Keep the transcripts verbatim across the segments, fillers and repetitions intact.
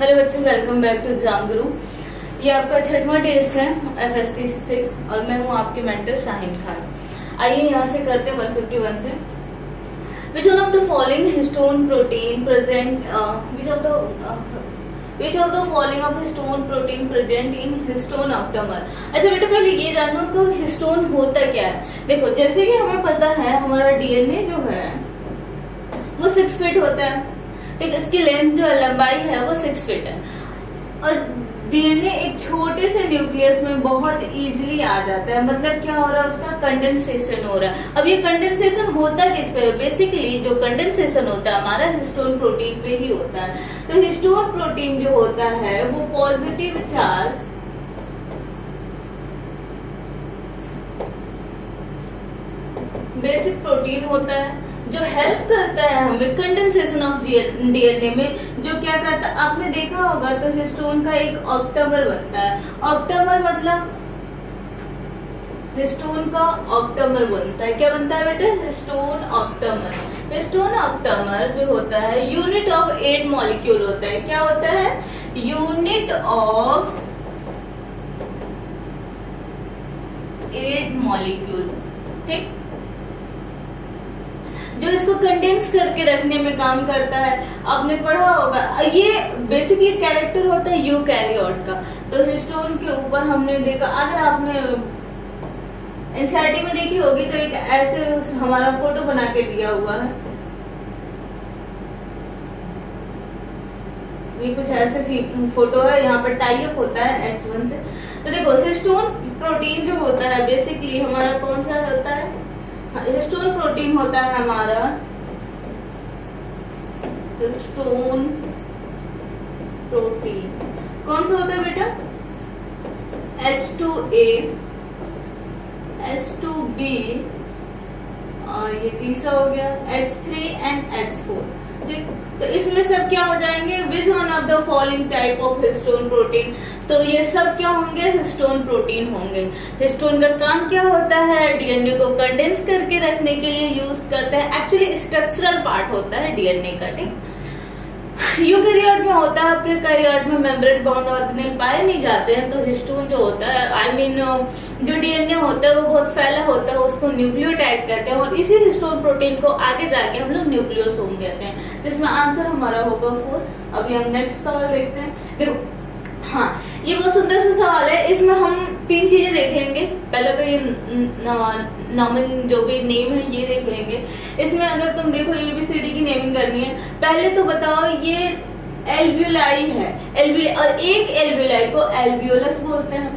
Hello बच्चों, welcome back to exam गुरु। ये आपका छठवां टेस्ट है एफ एस टी सिक्स और मैं हूँ आपके मेंटर शाहीन खान। आइए यहाँ से करते हैं वन फिफ्टी वन से। Which one of the following histone protein present which of the which of the following of histone protein present in histone octamer. अच्छा बेटा, पहले ये जानो कि हिस्टोन होता क्या है। देखो, जैसे कि हमें पता है हमारा डीएनए जो है वो सिक्स फीट होता है, ठीक। इसकी लेंथ जो है, लंबाई है वो सिक्स फीट है और डीएनए एक छोटे से न्यूक्लियस में बहुत इजीली आ जाता है। मतलब क्या हो रहा है, उसका कंडेंसेशन हो रहा है। अब ये कंडेंसेशन होता किस पे? बेसिकली जो कंडेंसेशन होता है हमारा हिस्टोन प्रोटीन पे ही होता है। तो हिस्टोन प्रोटीन जो होता है वो पॉजिटिव चार्ज बेसिक प्रोटीन होता है जो हेल्प करता है हमें कंडेंसेशन ऑफ डीएनए में। जो क्या करता है, आपने देखा होगा तो हिस्टोन का एक ऑक्टामर बनता है। ऑक्टामर मतलब हिस्टोन का ऑक्टामर बनता है। क्या बनता है बेटे? Histone octamer. हिस्टोन ऑक्टामर जो होता है यूनिट ऑफ एट मॉलिक्यूल होता है। क्या होता है? यूनिट ऑफ एट मॉलिक्यूल, ठीक, जो इसको कंडेंस करके रखने में काम करता है। आपने पढ़ा होगा, ये बेसिकली कैरेक्टर होता है यूकैरियोट का। तो हिस्टोन के ऊपर हमने देखा, अगर आपने एनसीईआरटी में देखी होगी तो एक ऐसे हमारा फोटो बना के दिया हुआ है। ये कुछ ऐसे फोटो है, यहाँ पर टाई अप होता है एच वन से। तो देखो, हिस्टोन प्रोटीन जो होता है बेसिकली हमारा कौन सा होता है? हिस्टोन प्रोटीन होता है हमारा हिस्टोन प्रोटीन कौन सा होता है बेटा? H two A, H two B, ये तीसरा हो गया H three and H four, ठीक। तो इसमें सब क्या हो जाएंगे? Which one of the following type of histone protein. तो ये सब क्या होंगे? हिस्टोन प्रोटीन होंगे। हिस्टोन का काम क्या होता है? डीएनए को कंडेंस करके रखने के लिए यूज करते हैं। एक्चुअली स्ट्रक्चरल पार्ट होता है डीएनए का, ठीक। यूकैरियोट में होता है, प्रोकैरियोट में मेम्ब्रेन बाउंड ऑर्गेनेल पाए नहीं जाते हैं। तो हिस्टोन जो होता है, आई I मीन mean, जो डीएनए होता है वो बहुत फैला होता है, उसको न्यूक्लियोटाइड कहते हैं और इसी हिस्टोन प्रोटीन को आगे जाके हम लोग न्यूक्लियोसोम कहते हैं, जिसमें आंसर हमारा होगा फोर। अभी हम नेक्स्ट सवाल देखते हैं। देखो, हाँ, ये बहुत सुंदर सा सवाल है। इसमें हम तीन चीजें देख लेंगे। पहले तो ये नॉर्मल जो भी नेम है ये देख लेंगे। इसमें अगर तुम देखो एबीसीडी की नेमिंग करनी है, पहले तो बताओ ये एल्वियोलाई है, एल्वियोलाई, और एक एल्वियोलाई को एल्वियोलस बोलते हैं।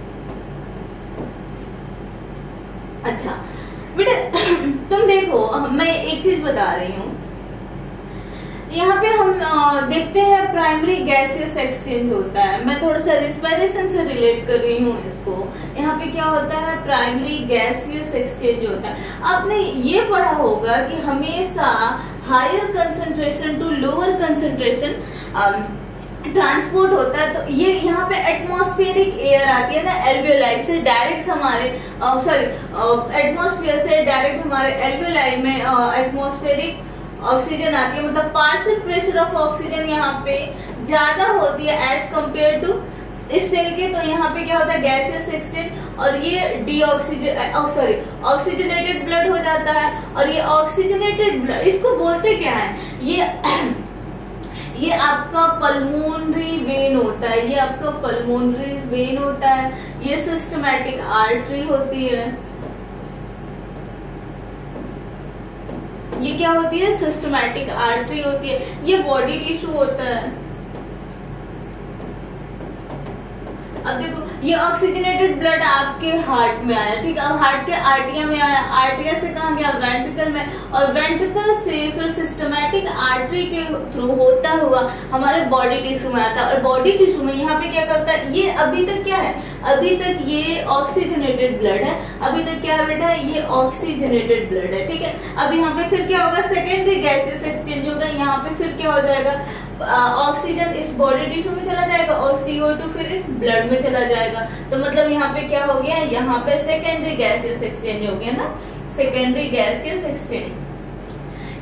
अच्छा बेटा, तुम देखो, मैं एक चीज बता रही हूँ। यहाँ पे हम देखते हैं प्राइमरी गैसियस एक्सचेंज होता है। मैं थोड़ा सा रिस्पिरेशन से रिलेट कर रही हूँ इसको। यहाँ पे क्या होता है? प्राइमरी गैसियस एक्सचेंज होता है। आपने ये पढ़ा होगा कि हमेशा higher concentration to lower concentration transport होता है। तो ये यहाँ पे एटमॉस्फेरिक एयर आती है ना एल्वियोलाई से डायरेक्ट हमारे सॉरी एटमॉस्फेयर से डायरेक्ट हमारे एल्वियोलाई में एटमॉस्फेरिक ऑक्सीजन आती है। मतलब पार्शियल प्रेशर ऑफ ऑक्सीजन यहाँ पे ज्यादा होती है एज कम्पेयर टू इस सेल के। तो यहाँ पे क्या होता है? गैसियस एक्सचेंज, और ये डीऑक्सीजन सॉरी ऑक्सीजनेटेड ब्लड हो जाता है। और ये ऑक्सीजनेटेड ब्लड इसको बोलते क्या है? ये ये आपका पल्मोनरी वेन होता है। ये आपका पल्मोनरी वेन होता है। ये सिस्टमैटिक आर्टरी होती है। ये क्या होती है? सिस्टमैटिक आर्टरी होती है। ये बॉडी टिश्यू होता है। अब देखो, ये ऑक्सीजनेटेड ब्लड आपके हार्ट में आया, ठीक है। अब हार्ट के आर्टिया में आया, आर्टिया से कहाँ गया? वेंट्रिकल में, और वेंट्रिकल से फिर सिस्टमैटिक आर्टरी के थ्रू होता हुआ हमारे बॉडी टिश्यू में आता है। और बॉडी टिश्यू में यहाँ पे क्या करता है? ये अभी तक क्या है? अभी तक ये ऑक्सीजनेटेड ब्लड है। अभी तक क्या है बेटा? ये ऑक्सीजनेटेड ब्लड है, ठीक है। अब यहाँ पे फिर क्या होगा? सेकेंडरी गैसेस एक्सचेंज होगा। यहाँ पे फिर क्या हो जाएगा? ऑक्सीजन इस बॉडी टिश्यू में चला जाएगा और सी ओ टू फिर इस ब्लड में चला जाएगा। तो मतलब यहाँ पे क्या हो गया? यहाँ पे सेकेंडरी गैसियस एक्सचेंज हो गया ना, सेकेंडरी गैसियस एक्सचेंज।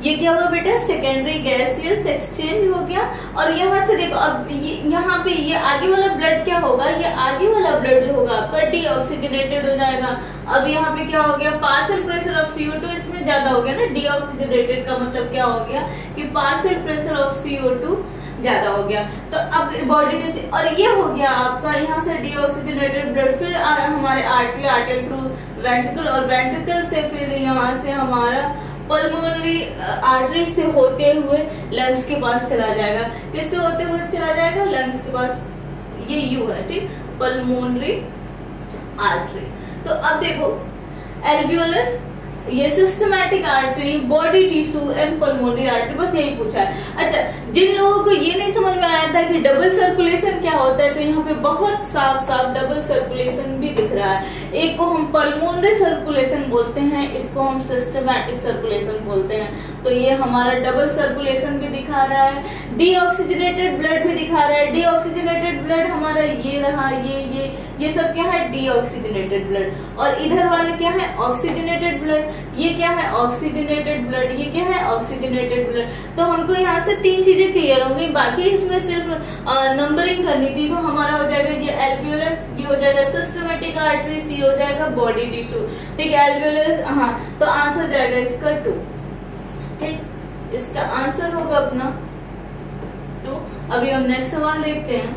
ये क्या हुआ बेटा, सेकेंडरी गैसियस एक्सचेंज हो गया। और यहाँ से देखो अब ये यहाँ पे ये आगे वाला ब्लड क्या होगा, ये आगे वाला ब्लड जो होगा आपका डीऑक्सीजनेटेड हो जाएगा। अब यहाँ पे क्या हो गया, partial pressure of C O two इसमें ज्यादा हो गया ना, डीऑक्सीजनेटेड का मतलब क्या हो गया कि partial pressure of C O two ज्यादा हो गया। तो अब बॉडी टी और ये हो गया आपका यहाँ से डीऑक्सीजनेटेड ब्लड, फिर आ रहा हमारे आर्टरी, आर्टरी थ्रू वेंट्रिकल, और वेंट्रिकल से फिर यहाँ से हमारा पल्मोनरी आर्टरी से होते हुए लंग्स के पास चला जाएगा। किससे होते हुए चला जाएगा, लंग्स के पास, ये यू है ठीक, पल्मोनरी आर्टरी। तो अब देखो एल्वियोलस, ये systematic artery, body tissue and pulmonary artery, बस यही पूछा है। अच्छा, जिन लोगों को ये नहीं समझ में आया था कि डबल सर्कुलेशन क्या होता है, तो यहाँ पे बहुत साफ साफ डबल सर्कुलेशन भी दिख रहा है। एक को हम पल्मोनरी सर्कुलेशन बोलते हैं, इसको हम सिस्टमैटिक सर्कुलेशन बोलते हैं। तो ये हमारा डबल सर्कुलेशन भी दिखा रहा है, डीऑक्सीजनेटेड ब्लड भी दिखा रहा है। डीऑक्सीजनेटेड ब्लड हमारा ये रहा, ये ये ये सब क्या है, डीऑक्सीजनेटेड ब्लड। और इधर वाले क्या है, ऑक्सीजनेटेड ब्लड। ये क्या है, ऑक्सीजनेटेड ब्लड। ये क्या है, ऑक्सीजनेटेड ब्लड। तो हमको यहाँ से तीन चीजें क्लियर हो गई, बाकी इसमें सिर्फ नंबरिंग करनी थी। तो हमारा हो जाएगा ये एल्वियोलस, ये हो जाएगा सिस्टमैटिक आर्टरी, सी हो जाएगा बॉडी टिश्यू। ठीक है, एल्वियोलस, हाँ, तो आंसर जाएगा इसका टू। ठीक, इसका आंसर होगा अपना टू। अभी हम नेक्स्ट सवाल देखते हैं।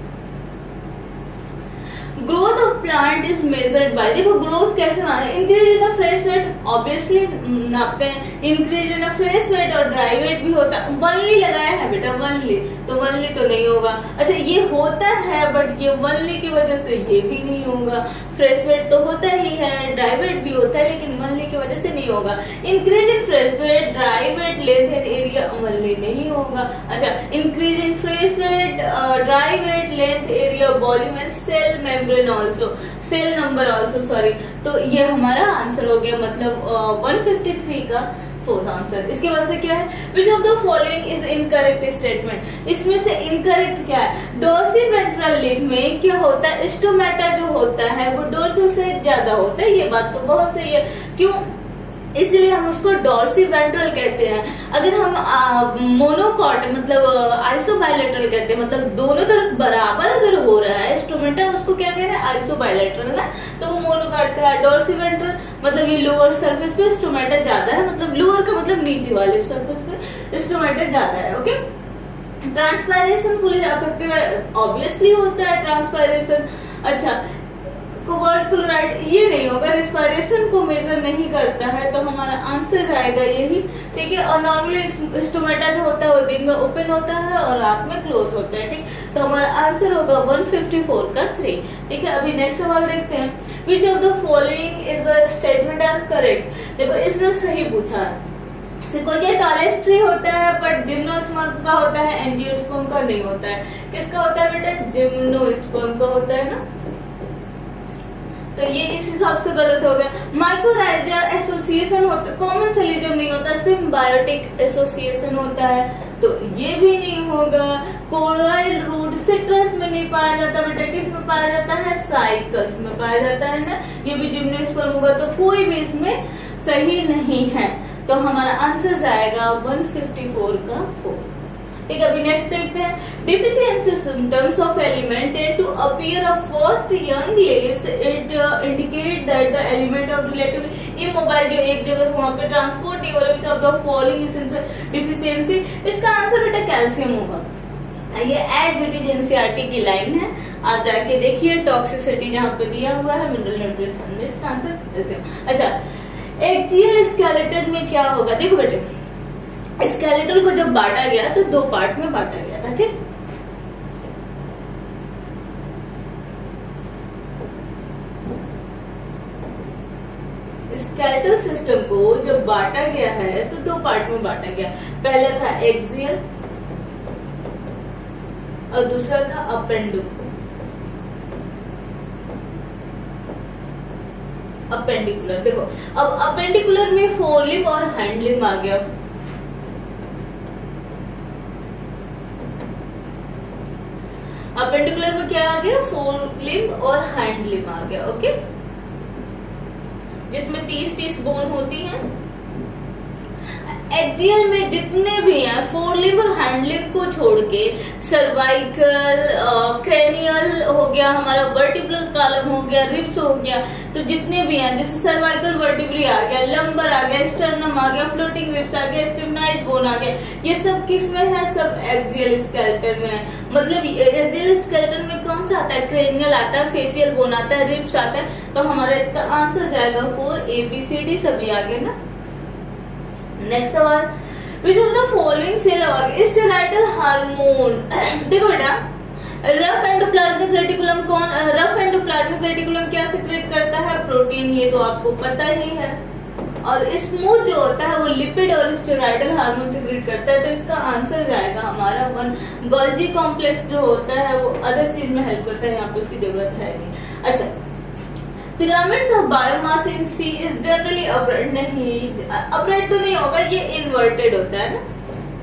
Growth of plant is measured by, देखो ग्रोथ कैसे माना, increase in the fresh weight, obviously नापते हैं। Increase in the fresh weight और ड्राई वेट भी होता है। वनली लगाया है बेटा, वनली, तो वनली तो नहीं होगा। अच्छा, ये होता है बट ये वनली की वजह से ये भी नहीं होगा। फ्रेश वेट तो होता ही है, ड्राई वेट भी होता है, लेकिन वनली की वजह से नहीं होगा। Increase in fresh weight, dry weight, length and area, only नहीं होगा। अच्छा, increase in fresh weight, dry weight, length, area, volume and cell membrane also, cell number also, sorry. तो ये हमारा आंसर हो गया, मतलब वन फिफ्टी थ्री का फोर्थ आंसर। इसके बाद से क्या है, which of the following is incorrect statement, इसमें से इनकरेक्ट क्या है। डोर्सी वेंट्रल लिप में क्या होता है, स्टोमेटा जो होता है वो डोर्सल से ज्यादा होता है। ये बात तो बहुत सही है, क्यों, इसलिए हम उसको डॉर्सी वेंट्रल कहते हैं। अगर हम मोनोकॉट मतलब आइसोबाइलेटरल कहते हैं, मतलब दोनों तरफ बराबर अगर हो रहा है स्टोमेटा, उसको क्या कह रहे हैं, आइसोबाइलेटरल ना, तो वो मोनोकॉट का है। डॉर्सी वेंट्रल मतलब ये लोअर सरफेस पे स्टोमेटा ज्यादा है, मतलब लोअर का मतलब नीचे वाले सरफेस पे स्टोमेटा ज्यादा है। ओके, ट्रांसपायरेशन फुली अफेक्टिव है, ऑब्वियसली होता है ट्रांसपायरेशन। अच्छा, कोबाल्ट क्लोराइड ये नहीं होगा, रेस्पिरेशन को मेजर नहीं करता है, तो हमारा आंसर जाएगा यही। ठीक है, और नॉर्मली स्टोमेटा जो होता है वो दिन में ओपन होता है और रात में क्लोज होता है। ठीक, तो हमारा आंसर होगा वन फिफ्टी फोर का थ्री। ठीक है, अभी नेक्स्ट सवाल देखते हैं। Which of the following is a statement are correct, देखो इसमें सही पूछा है। सिकोया टॉलेस्ट्री होता है बट जिम्नोस्पर्म का होता है, एंजियोस्पर्म का नहीं होता है। किसका होता है बेटा, जिम्नोस्पर्म का होता है ना, तो ये इस हिसाब से गलत हो गया। माइकोराइजा एसोसिएशन होता है, कॉमन सेलिजम नहीं होता, सिम्बायोटिक एसोसिएशन होता है, तो ये भी नहीं होगा। कोराइल रूट सिट्रस में नहीं पाया जाता बेटा, किस में पाया जाता है, साइकस में पाया जाता है ना, ये भी जिम्नोस्पर्म होगा, तो कोई भी इसमें सही नहीं है। तो हमारा आंसर जाएगा वन फिफ्टी फोर का फोर। ठीक है, अभी नेक्स्ट देखते हैं। Deficiency symptoms of element tend to appear of first young leaves, it indicate that the element of relatively immobile, जो एक जगह से वहां पे ट्रांसपोर्ट नहीं हो रहा, which of the following deficiency, इसका आंसर बेटा कैल्शियम होगा। ये एज इट इज एनसीईआरटी की लाइन है, आप जाके देखिए टॉक्सिसिटी जहाँ पे दिया हुआ है, मिनरल न्यूट्रिशन में इसका आंसर कैल्शियम। अच्छा, एक्सियल स्केलेटन में क्या होगा, देखो बेटे स्केलेटल को जब बांटा गया तो दो पार्ट में बांटा गया था। ठीक, स्केलेटल सिस्टम को जब बांटा गया है तो दो पार्ट में बांटा गया। पहला था एक्सियल और दूसरा था अपेंडिकुलर, अपेंडिकुलर। देखो अब अपेंडिकुलर में फोर लिम्ब और हैंड लिम्ब आ गया, अपेंडिकुलर में क्या आ गया, फोर लिम्ब और हैंड लिम्ब आ गया। ओके, जिसमें तीस तीस बोन होती हैं। एक्सियल में जितने भी हैं फोर लिम्ब और हैंड लिम्ब को छोड़ के सर्वाइकल, क्रेनियल हो गया, हमारा वर्टिब्रल कॉलम हो गया, रिब्स हो गया, तो जितने भी हैं जैसे सर्वाइकल वर्टिब्री आ गया, लंबर आ गया, स्टर्नम आ गया, फ्लोटिंग रिब्स आ गया, स्टिफनाइट बोन आ गया, ये सब किस में है? सब एक्सियल स्केलेटन में है। मतलब एक्सियल स्केलेटन में कौन सा आता है? क्रेनियल आता है, फेशियल बोन आता है, रिब्स आता है। तो हमारा इसका आंसर जाएगा four, A B C D सभी आ गए ना। नेक्स्ट सवाल, which of the following cell organ steroidal hormone. देखो बेटा, रफ एंडोप्लाज्मिक रेटिकुलम कौन, रफ एंडोप्लाज्मिक रेटिकुलम क्या सिक्रेट करता है? प्रोटीन, ये तो आपको पता ही है। और स्मूथ जो होता है वो लिपिड और स्टेरॉइडल हार्मोन सिक्रेट करता है। तो इसका आंसर जाएगा हमारा वन। गोल्जी कॉम्प्लेक्स जो होता है वो अदर चीज में हेल्प करता है, यहाँ पे उसकी जरूरत है नहीं। अच्छा, pyramids of biomass in sea is generally upright. नहीं, अपराइट तो नहीं होगा, ये इन्वर्टेड होता है ना,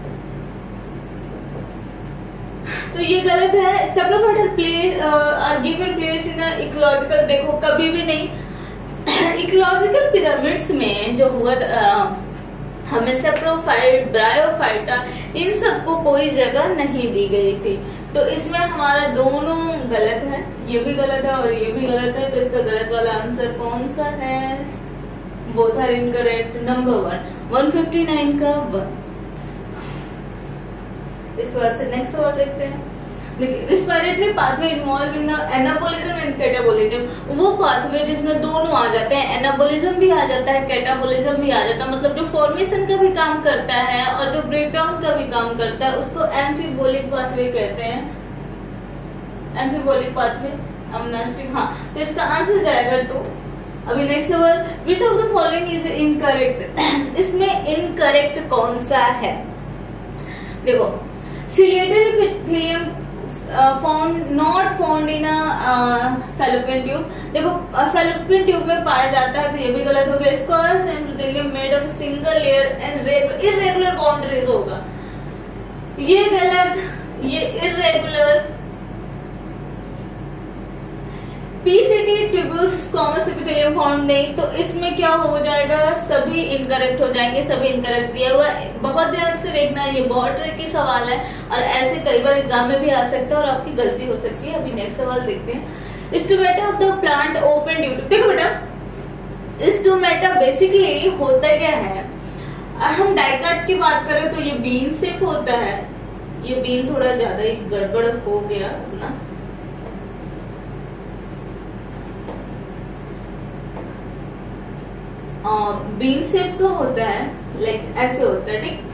तो ये गलत है। सेप्रोमेटल place are given place in ecological, देखो कभी भी नहीं। इकोलॉजिकल पिरामिड्स में जो हुआ हमें सेप्रोफाइट, ब्रायोफाइटा, इन सबको कोई जगह नहीं दी गई थी। तो इसमें हमारा दोनों गलत है, ये भी गलत है और ये भी गलत है। तो इसका गलत वाला आंसर कौन सा है? Both are incorrect. Number one, one fifty nine का वन। इसके बाद से नेक्स्ट सवाल देखते हैं। देखिए, respiratory pathway involve in anabolism and catabolism. वो पाथवे जिसमें दोनों आ जाते हैं, एनाबोलिज्म भी आ जाता है, कैटाबोलिज्म भी आ जाता है। मतलब जो फॉर्मेशन का भी काम करता है और जो ब्रेकडाउन का भी काम करता है, उसको एम्फीबोलिक पाथवे कहते हैं। एम्फीबोलिक पाथवे, अमनास्टिक। हाँ, तो इसका आंसर जाएगा टू। अभी नेक्स्ट सवाल, which of the following is incorrect. इसमें इनकरेक्ट कौन सा है? देखो, ciliated epithelium found not found in fallopian tube. देखो, फैलोपियन ट्यूब में पाया जाता है, तो ये भी गलत हो गया। Squamous epithelium made of single layer and irregular boundaries होगा, ये गलत। ये irregular PCT tubules squamous epithelium found नहीं, तो इसमें क्या हो जाएगा? सभी इनकरेक्ट हो जाएंगे, सभी इनकरेक्ट दिया हुआ। बहुत ध्यान से देखना, ये बहुत ट्रिकी सवाल है और ऐसे कई बार एग्जाम में भी आ सकता है और आपकी गलती हो सकती है। अभी नेक्स्ट सवाल देखते हैं। Stomata of the plant open due to. देखो बेटा, स्टोमेटा बेसिकली होता क्या है? हम डाइकाट की बात करें तो ये बीन शेप होता है। ये बीन थोड़ा ज्यादा ही गड़बड़ हो गया ना, बीन शेप का होता है, लाइक ऐसे होता है, ठीक।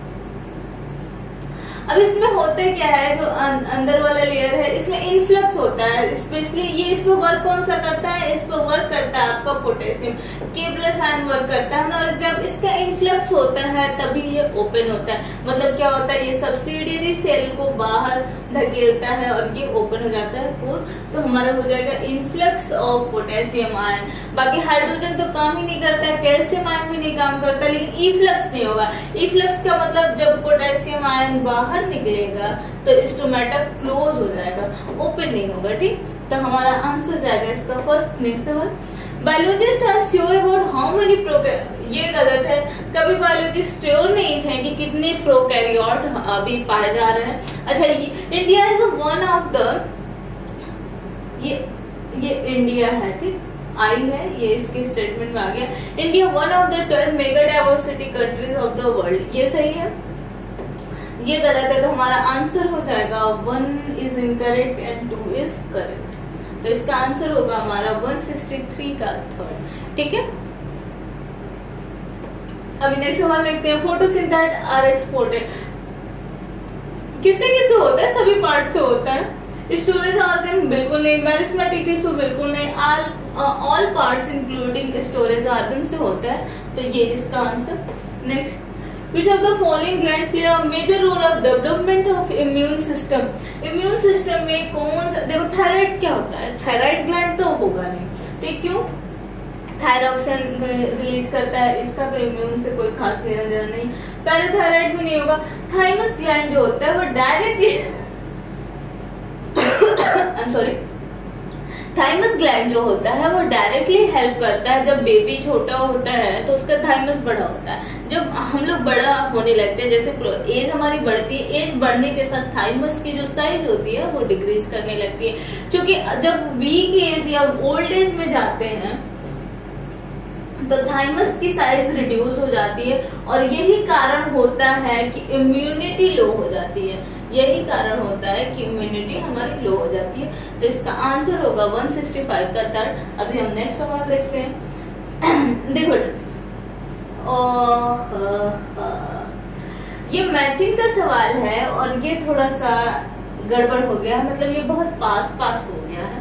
अब इसमें होता क्या है, जो अंदर वाला लेयर है इसमें इनफ्लक्स होता है, स्पेशली ये इस पे वर्क कौन सा करता है? इस पे वर्क करता है आपका पोटेशियम, के प्लस आयन वर्क करता है ना। और जब इसका इनफ्लक्स होता है तभी ये ओपन होता है। मतलब क्या होता है? ये सब्सिडियरी सेल को बाहर धकेलता है और ये ओपन हो जाता है पूर्ण। तो हमारा हो जाएगा इनफ्लक्स ऑफ पोटेशियम आयन। बाकी हाइड्रोजन तो काम ही नहीं करता है, कैल्शियम आयन भी नहीं काम करता, लेकिन ईफ्लक्स नहीं होगा। ईफ्लक्स का मतलब जब पोटेशियम आयन बाहर निकलेगा तो स्टोमेटा क्लोज हो जाएगा, ओपन नहीं होगा, ठीक। तो हमारा आंसर जाएगा इसका फर्स्ट। नेक्स्ट सवाल, biologist are sure about how many prokaryote. ये गलत है, कभी बायोलॉजिस्ट श्योर नहीं थे कि कितने प्रोकैरियोट अभी पाए जा रहे हैं। अच्छा, India is one of the, ये ये इंडिया है, ठीक, आई है, ये इसके स्टेटमेंट में आ गया। India one of the twelve mega diversity countries of the world, ये सही है, ये गलत है। तो हमारा आंसर हो जाएगा one is incorrect and two is correct. तो इसका आंसर होगा हमारा वन सिक्सटी थ्री का थर्ड, ठीक है। अभी नेक्स्ट सवाल देखते हैं। फोटोसिंथेसिस आर एक्सपोर्टेड, किससे किससे होता है? सभी पार्ट से होता है। स्टोरेज ऑर्गन बिल्कुल नहीं, मेरिस्मेटिक टिश्यू बिल्कुल नहीं, all all parts including storage organ से होता है। तो ये इसका answer. Next, which of the following gland play a major role of development of immune system? Immune system में कौन सा? देखो, थायराइड क्या होता है? थायराइड ग्लैंड तो होगा नहीं, ठीक। क्यों? थायरॉक्सिन रिलीज करता है, इसका तो इम्यून से कोई खास लेना देना नहीं। पैराथायराइड भी नहीं होगा। थाइमस ग्लैंड जो होता है वो directly I am sorry thymus gland जो होता है वो डायरेक्टली हेल्प करता है। जब बेबी छोटा होता है तो उसका थाइमस बड़ा होता है, जब हम लोग बड़ा होने लगते हैं, जैसे एज हमारी बढ़ती है, एज बढ़ने के साथ थाइमस की जो साइज होती है वो डिक्रीज करने लगती है, क्योंकि जब वीक एज या ओल्ड एज में जाते हैं तो थाइमस की साइज रिड्यूस हो जाती है, और यही कारण होता है कि इम्यूनिटी लो हो जाती है। यही कारण होता है कि इम्यूनिटी हमारी लो हो जाती है। तो इसका आंसर होगा एक सौ पैंसठ का थर्ड। अभी हम नेक्स्ट सवाल देखते हैं। देखो ये मैचिंग का सवाल है और ये थोड़ा सा गड़बड़ हो गया, मतलब ये बहुत पास पास हो गया है।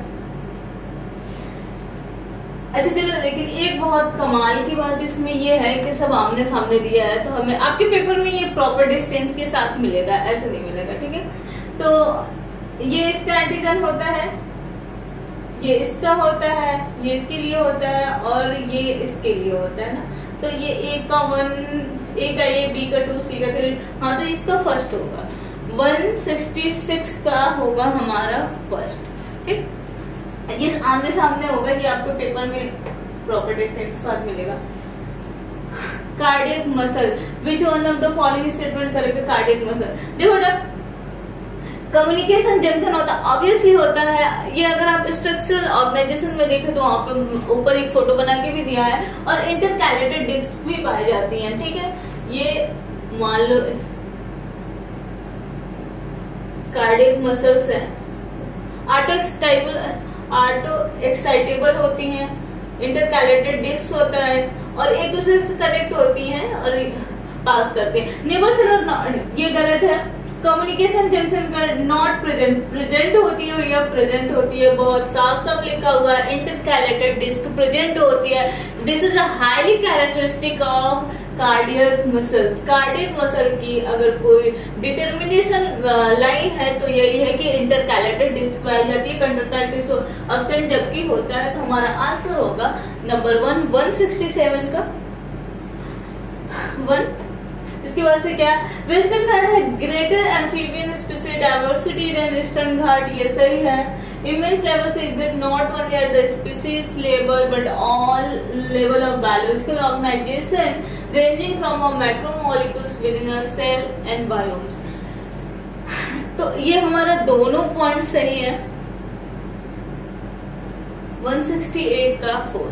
अच्छा चलो, लेकिन एक बहुत कमाल की बात इसमें ये है कि सब आमने सामने दिया है, तो हमें आपके पेपर में ये प्रॉपर डिस्टेंस के साथ मिलेगा, ऐसे नहीं मिलेगा, ठीक है। तो ये इसका एंटीजन होता है, ये इसका होता है, ये इसके लिए होता है और ये इसके लिए होता है ना। तो ये ए का वन, ए का ए, बी का टू, सी का थ्री, हाँ तो इसका फर्स्ट होगा। एक सौ छियासठ का होगा हमारा फर्स्ट, ठीक। ये आमने सामने होगा, ये आपको पेपर में प्रॉपर डिस्टेंस के साथ मिलेगा। Cardiac muscle, which one of the following statement correct? Cardiac muscle. देखो कम्युनिकेशन जंक्शन होता ऑब्वियसली होता है। ये अगर आप स्ट्रक्चरल ऑर्गेनाइजेशन में देखें तो वहां पे ऊपर एक फोटो बना के भी दिया है, और इंटरकैलेटेड डिस्क भी पाई जाती हैं, ठीक है। ये मान लो कार्डियक मसल्स है, आर्टोक्साइबल आर्टो एक्साइटेबल होती हैं, इंटरकैलेटेड डिस्क होता है और एक दूसरे से कनेक्ट होती हैं और पास करते हैं। नेबर सेलर, ये गलत है। कम्युनिकेशन जंक्शन का नॉट प्रेजेंट, प्रेजेंट होती है या प्रेजेंट होती है, बहुत साफ साफ लिखा हुआ है। इंटरकैलेटेड डिस्क प्रेजेंट होती है। This is a highly characteristic of cardiac muscles. Cardiac muscle की अगर कोई डिटर्मिनेशन लाइन है तो यही है कि इंटरकैलेटेड डिस्क पाई जाती है, कंट्राक्टाइल टिश्यू एब्सेंट जबकि होता है। तो हमारा आंसर होगा number one, one sixty seven का वन। इसके बाद से क्या, वेस्टर्न घाट है greater amphibian species diversity than eastern Ghat, ये सही है। Immense levels exist not only at the species level but all level of biological organization ranging from a macromolecules within a cell and biomes। तो ये हमारा दोनों point सही है। एक सौ अड़सठ का फोर।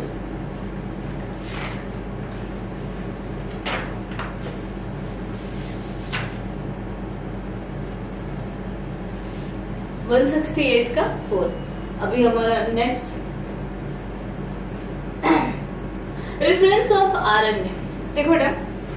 एक सौ अड़सठ का फोर। अभी हमारा नेक्स्ट रेफरेंस ऑफ आरएनए। देखो बेटा,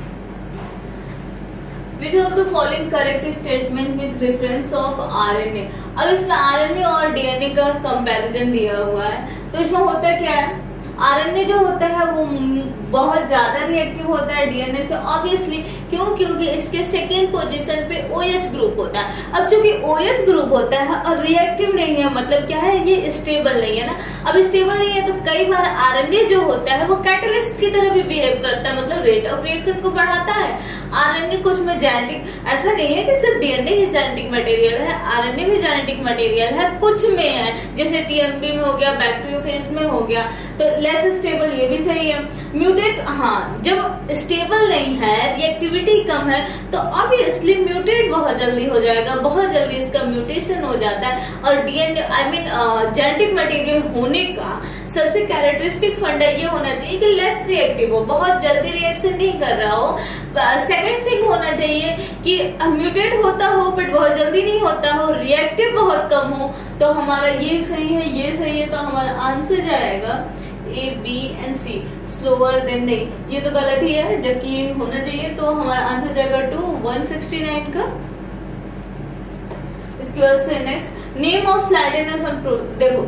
which of the following correct statement with reference of RNA. अब इसमें आरएनए और डीएनए का कंपैरिजन दिया हुआ है, तो इसमें होता क्या है, आरएनए जो होता है वो बहुत ज्यादा रिएक्टिव होता है डीएनए से, ऑब्वियसली। क्यों? क्योंकि इसके सेकेंड पोजीशन पे ओएच ग्रुप होता है। अब चूंकि ओएच ग्रुप होता है और रिएक्टिव नहीं है, मतलब क्या है, ये स्टेबल नहीं है ना। अब स्टेबल नहीं है तो कई बार आरएनए जो होता है वो कैटलिस्ट की तरह भी बिहेव करता है, मतलब रेट ऑफ रिएक्शन को बढ़ाता है। आरएनए कुछ में जेनेटिक, ऐसा नहीं है कि सिर्फ डीएनए ही जेनेटिक मटेरियल है, आरएनए भी जेनेटिक मटेरियल है, कुछ में है, जैसे टीएमपी में हो गया, बैक्टीरियोफेज में हो गया। तो लेस स्टेबल, ये भी सही है। म्यूटेट, हाँ, जब स्टेबल नहीं है, रिएक्टिविटी कम है, तो ऑब्वियसली म्यूटेट बहुत जल्दी हो जाएगा, बहुत जल्दी इसका म्यूटेशन हो जाता है। और DNA I mean genetic material होने का सबसे कैरेक्टरिस्टिक फंडा ये होना चाहिए कि लेस रिएक्टिव हो, बहुत जल्दी रिएक्शन नहीं कर रहा हो। सेकंड थिंग होना चाहिए कि म्यूटेट होता हो बट बहुत जल्दी नहीं होता हो, रिएक्टिव बहुत कम हो। तो हमारा ये सही है, ये सही है, तो हमारा आंसर जाएगा A, B and C. Slower than नहीं, ये तो गलत ही है, जबकि ये होना चाहिए। तो हमारा आंसर जाएगा टू, वन सिक्सटी नाइन का। इसके बाद से नेक्स्ट, नेम ऑफ स्लाइडेन। देखो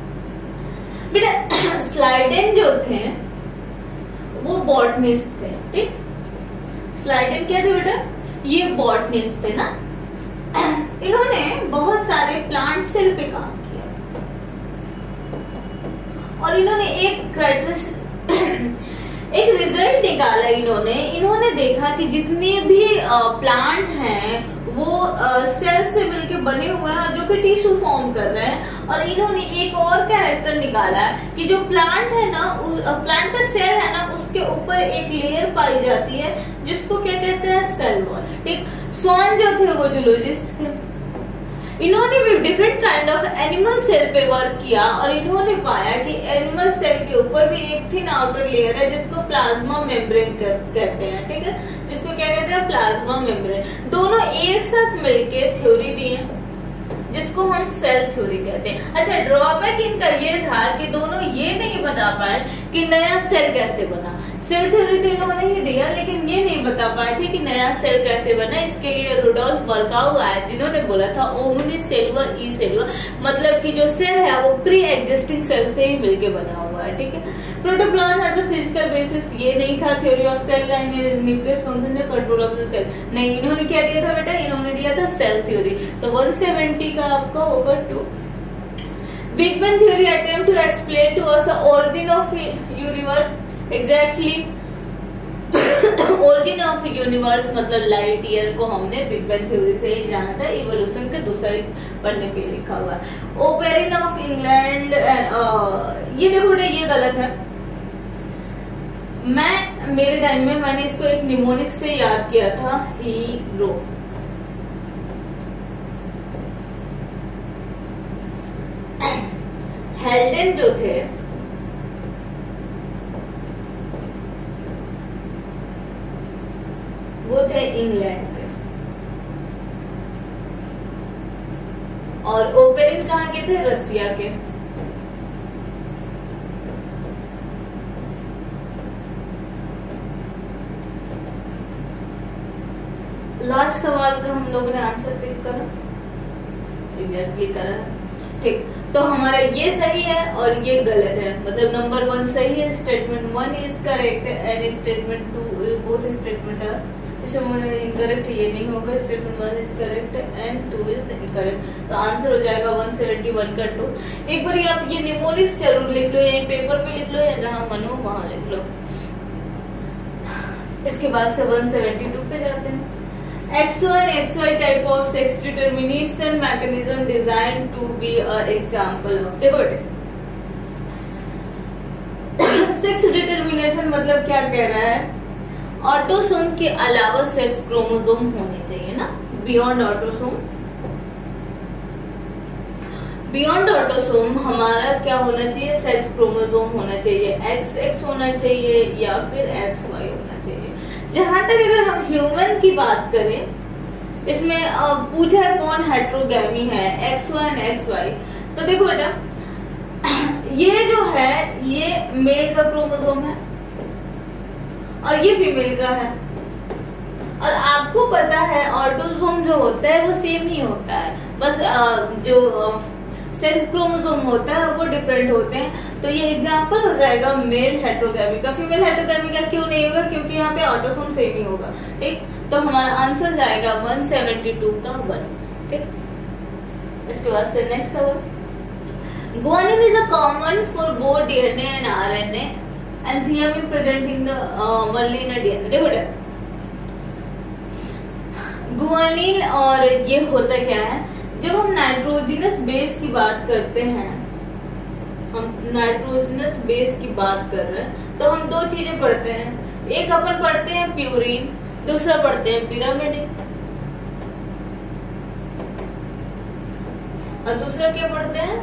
बेटा, स्लाइडेन जो थे वो बॉटनिस्ट थे, ठीक। स्लाइडेन क्या थे बेटा, ये बॉटनिस्ट थे ना। इन्होंने बहुत सारे प्लांट सेल पे काम किया और इन्होंने एक क्राइटेरिया एक रिजल्ट निकाला इन्होंने इन्होंने देखा कि जितने भी प्लांट हैं वो सेल से मिलकर बने हुए हैं जो कि टिश्यू फॉर्म कर रहे हैं। और इन्होंने एक और कैरेक्टर निकाला कि जो प्लांट है ना, प्लांट का सेल है ना, उसके ऊपर एक लेयर पाई जाती है जिसको क्या कहते हैं, सेल वॉल। ठीक, स्वान जो थे वो जूलॉजिस्ट थे, इन्होंने भी different kind of animal cell पे वर्क किया और इन्होंने पाया कि एनिमल सेल के ऊपर भी एक थिन आउटर लेयर है जिसको प्लाज्मा मेम्ब्रेन कहते हैं। ठीक है, जिसको क्या कहते हैं, प्लाज्मा मेम्ब्रेन। दोनों एक साथ मिलके थ्योरी दी है जिसको हम सेल थ्योरी कहते हैं। अच्छा, ड्रॉबैक इनका ये था कि दोनों ये नहीं बता पाए कि नया सेल कैसे बना। सेल थ्योरी तो इन्होंने ही दिया लेकिन ये नहीं बता पाए थे कि नया सेल कैसे बना। इसके लिए रुडोल्फ वर्काउ आए जिन्होंने बोला था ओमनी सेलुलर ई सेलुलर, मतलब कि जो सेल है वो प्री एग्जिस्टिंग सेल से ही मिलके बना हुआ है। ठीक है, protoplasm as a physical basis ये नहीं था थ्योरी ऑफ सेल का, न्यूक्लियस फंक्शन है कंट्रोल ऑफ द सेल नहीं। इन्होंने क्या दिया था बेटा, इन्होंने दिया था सेल थ्योरी। तो वन सेवेंटी का आपका होगा two. Big bang theory attempt to explain to us origin of universe. Exactly origin of universe मतलब लाइट ईयर को हमने बिग बैंग थ्योरी से ही जाना था। इवोल्यूशन के दूसरा पढ़ने पे लिखा हुआ है। ओपेरिन ऑफ इंग्लैंड, ये देखो बेटा ये गलत है। मैं मेरे टाइम में मैंने इसको एक निमोनिक से याद किया था, हीरो। हेल्डेन जो थे वो थे इंग्लैंड के और ओपेरिन कहाँ के थे, रसिया के। लास्ट सवाल का हम लोगों ने आंसर टिक करा, एग्जैक्टली करा। ठीक, तो हमारा ये सही है और ये गलत है, मतलब नंबर वन सही है, statement one is correct and statement two, both statement are incorrect. ये नहीं होगा, statement one is correct and two is incorrect. तो आंसर हो जाएगा वन सेवेंटी वन का टू। एक बार आप ये निमोनिक्स जरूर लिख लो, यही पेपर पे लिख लो या जहां मन हो वहां लिख लो। इसके बाद से वन सेवेंटी टू पे जाते हैं। X one X Y type of sex determination mechanism design to be a example of. देखो बेटे, सेक्स डिटर्मिनेशन मतलब क्या कह रहा है, ऑटोसोम के अलावा सेक्स क्रोमोसोम होने चाहिए ना, बियॉन्ड ऑटोसोम। बियॉन्ड ऑटोसोम हमारा क्या होना चाहिए, सेक्स क्रोमोसोम होना चाहिए, एक्स एक्स होना चाहिए या फिर एक्स वाई होना चाहिए। जहां तक अगर हम ह्यूमन की बात करें, इसमें पूछा है कौन हेट्रोगैमी है, एक्स वन एक्स वाई। तो देखो बेटा, ये जो है ये मेल का क्रोमोसोम है और ये फीमेल का है। और आपको पता है ऑटोसोम जो होता है वो सेम ही होता है, बस जो सेक्स क्रोमोसोम होता है वो डिफरेंट होते हैं। तो ये एग्जांपल हो जाएगा मेल हेट्रोगैमी का। फीमेल हेट्रोगैमी का क्यों नहीं होगा, क्योंकि यहाँ पे ऑटोसोम सेम ही होगा। ठीक, तो हमारा आंसर जाएगा वन सेवेंटी टू का वन। ठीक, इसके बाद से नेक्स्ट सवाल। Guanine is a common for both DNA and RNA and thiamine present in the only in DNA. देखो बेटा, गुआनिन और ये होता क्या है, जब हम नाइट्रोजिनस बेस की बात करते हैं, हम नाइट्रोजिनस बेस की बात कर रहे हैं तो हम दो चीजें पढ़ते हैं। एक अपन पढ़ते हैं प्यूरिन, दूसरा पढ़ते हैं पिरामिडिन। और दूसरा क्या पढ़ते हैं,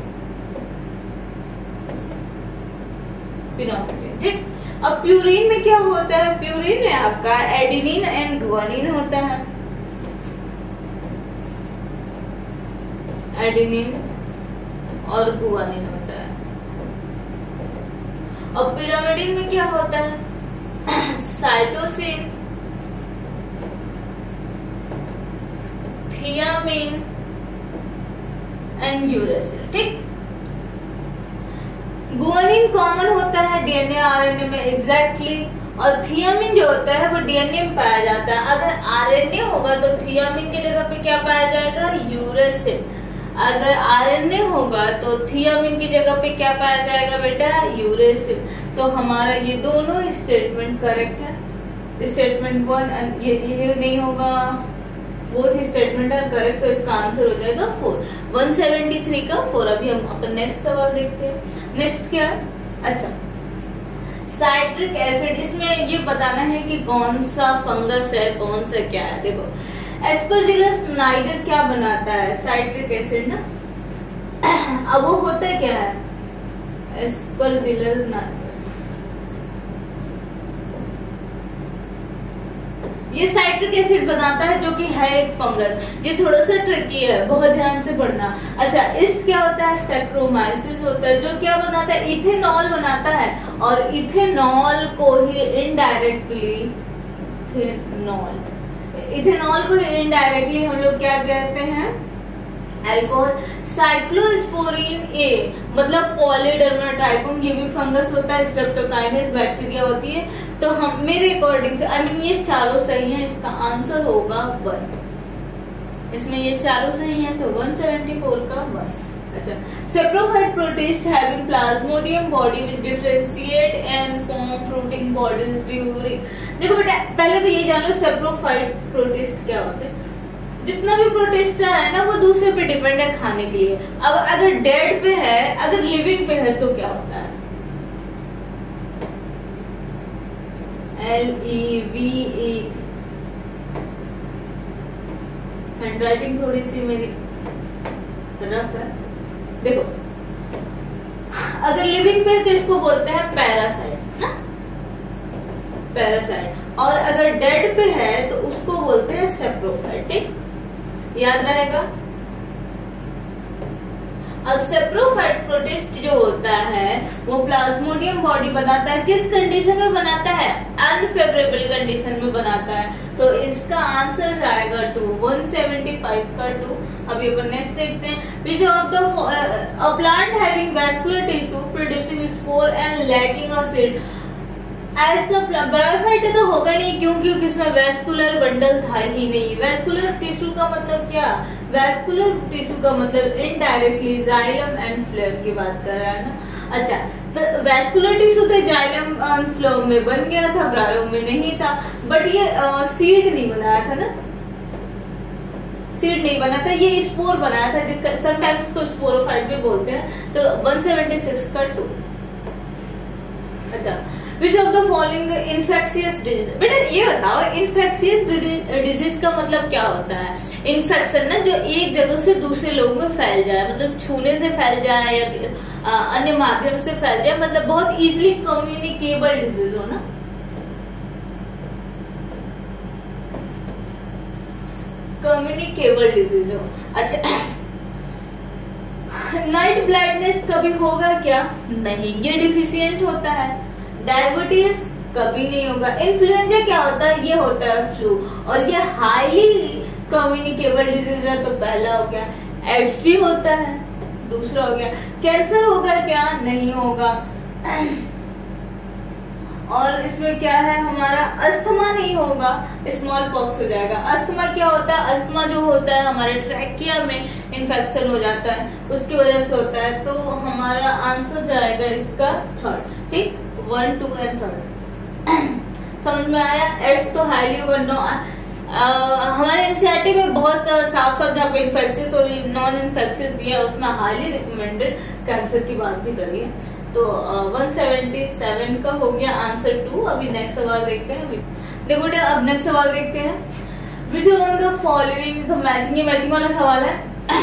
पिरामिडिन। ठीक, अब प्यूरिन में क्या होता है, प्यूरिन में आपका एडेनिन एंड गुआनिन होता है। एडेनिन और गुआनिन होता है। और पिरामिडिन में क्या होता है, साइटोसिन, थियामिन एंड यूरेसिल। ठीक, गुआनिन कॉमन होता है डीएनए आरएनए में, एग्जैक्टली exactly, और थियामिन जो होता है वो डीएनए में पाया जाता है। अगर आरएनए होगा तो थियामिन की जगह पे क्या पाया जाएगा, यूरेसिल। अगर आरएनए होगा तो थियामिन की जगह पे क्या पाया जाएगा बेटा, यूरेसिल। तो हमारा ये दोनों स्टेटमेंट करेक्ट है। स्टेटमेंट वन ये ये नहीं होगा, बोथ स्टेटमेंट आर करेक्ट, तो इसका आंसर हो जाएगा फोर। वन सेवेंटी थ्री का फोर। अभी हम अपन नेक्स्ट सवाल देखते हैं। नेक्स्ट क्या है? अच्छा, साइट्रिक एसिड, इसमें ये बताना है कि कौन सा फंगस है, कौन सा क्या है। देखो, एस्परजिलस नाइगर क्या बनाता है? साइट्रिक एसिड ना। अब वो होता क्या है? एस्परजिलस नाइगर, ये साइट्रिक एसिड बनाता है, जो कि है एक फंगस। ये थोड़ा सा ट्रिकी है, बहुत ध्यान से पढ़ना। अच्छा, इस्ट क्या होता है? सैक्रोमाइसिस होता है, जो क्या बनाता है? इथेनॉल बनाता है। और इथेनॉल को ही इनडायरेक्टली इथेनॉल इथेनॉल को इनडायरेक्टली हम लोग क्या कहते हैं? अल्कोहल। साइक्लोस्पोरिन ए मतलब पॉलीडर्माटाइपम, ये भी फंगस होता है। स्ट्रेप्टोकाइनस बैक्टीरिया होती है। तो हम मेरे अकॉर्डिंग से आई मीन ये चारों सही हैं, इसका आंसर होगा वन। इसमें ये चारों सही हैं, तो वन सेवेंटी फोर का वन। अच्छा, saprophyte protist having plasmodium body which differentiate and form fruiting bodies during. देखो बेटा, पहले तो ये जान लो सेप्रोफाइट प्रोटिस्ट क्या होते हैं। जितना भी प्रोटिस्टा है ना, वो दूसरे पे डिपेंड है खाने के लिए। अब अगर डेड पे है, अगर लिविंग पे है, तो क्या होता है? L E V E. Handwriting थोड़ी सी मेरी रफ है। देखो, अगर लिविंग पे है तो इसको बोलते हैं पैरासाइट ना, पैरासाइट। और अगर डेड पे है तो उसको बोलते हैं सेप्रोफाइट। याद रहेगा। अब सेप्रोफाइट प्रोटिस्ट जो होता है वो प्लाज्मोडियम बॉडी बनाता है। किस कंडीशन में बनाता है? अनफेवरेबल कंडीशन में बनाता है। तो इसका आंसर आएगा टू। वन सेवेंटी फाइव का टू। अभी अपन नेक्स्ट देखते हैं। Which of the a plant having vascular tissue producing spore and lacking a seed. ऐसा ब्रायोफाइट तो होगा नहीं, क्योंकि इसमें वैस्कुलर बंडल था ही नहीं। वैस्कुलर टिश्यू का मतलब क्या? वैस्कुलर टिश्यू का मतलब इनडायरेक्टली जाइलम एंड फ्लोएम की बात कर रहा है ना। अच्छा, तो वैस्कुलर टिश्यू तो जाइलम एंड फ्लोएम में बन गया था, ब्रायो में नहीं था। बट ये सीड नहीं बनाया था ना, सीड नहीं बना था, ये स्पोर बनाया था। समटाइम्स को स्पोरोफाइट भी बोलते हैं। तो वन सेवेंटी सिक्स का टू। अच्छा, which of the following infectious disease. बेटा ये बताओ, इन्फेक्शियस डिजीज का मतलब क्या होता है? इन्फेक्शन ना, जो एक जगह से दूसरे लोगों में फैल जाए, मतलब छूने से फैल जाए या अन्य माध्यम से फैल जाए, मतलब बहुत इजीली कम्युनिकेबल डिजीज हो ना। कम्युनिकेबल डिजीज हो। अच्छा, नाइट ब्लाइंडनेस कभी होगा क्या? नहीं, ये डिफिशियंट होता है। डायबिटीज कभी नहीं होगा। इन्फ्लुएंजा क्या होता है? ये होता है फ्लू, और ये हाईली कम्युनिकेबल डिजीज है। तो पहला हो गया। एड्स भी होता है, दूसरा हो गया। कैंसर होगा क्या? नहीं होगा। और इसमें क्या है हमारा? अस्थमा नहीं होगा, स्मॉल पॉक्स हो जाएगा। अस्थमा क्या होता है? अस्थमा जो होता है हमारे ट्रैकिया में इन्फेक्शन हो जाता है, उसकी वजह से होता है। तो हमारा आंसर जाएगा इसका थर्ड। ठीक, वन टू एंड थर्ड। समझ में आया? एड्स तो हाईली होगा। नो हमारे एनसीईआरटी में बहुत साफ साफ जहाँ पे इन्फेक्शियस और नॉन इन्फेक्शियस दिया, उसमें हाईली रिकमेंडेड कैंसर की बात भी करी है। तो वन सेवेंटी सेवन का हो गया आंसर टू। अभी नेक्स्ट सवाल देखते हैं। देखो बेटा, अब नेक्स्ट सवाल देखते हैं। विच वन द फॉलोइंग, तो मैचिंग ये मैचिंग वाला सवाल है।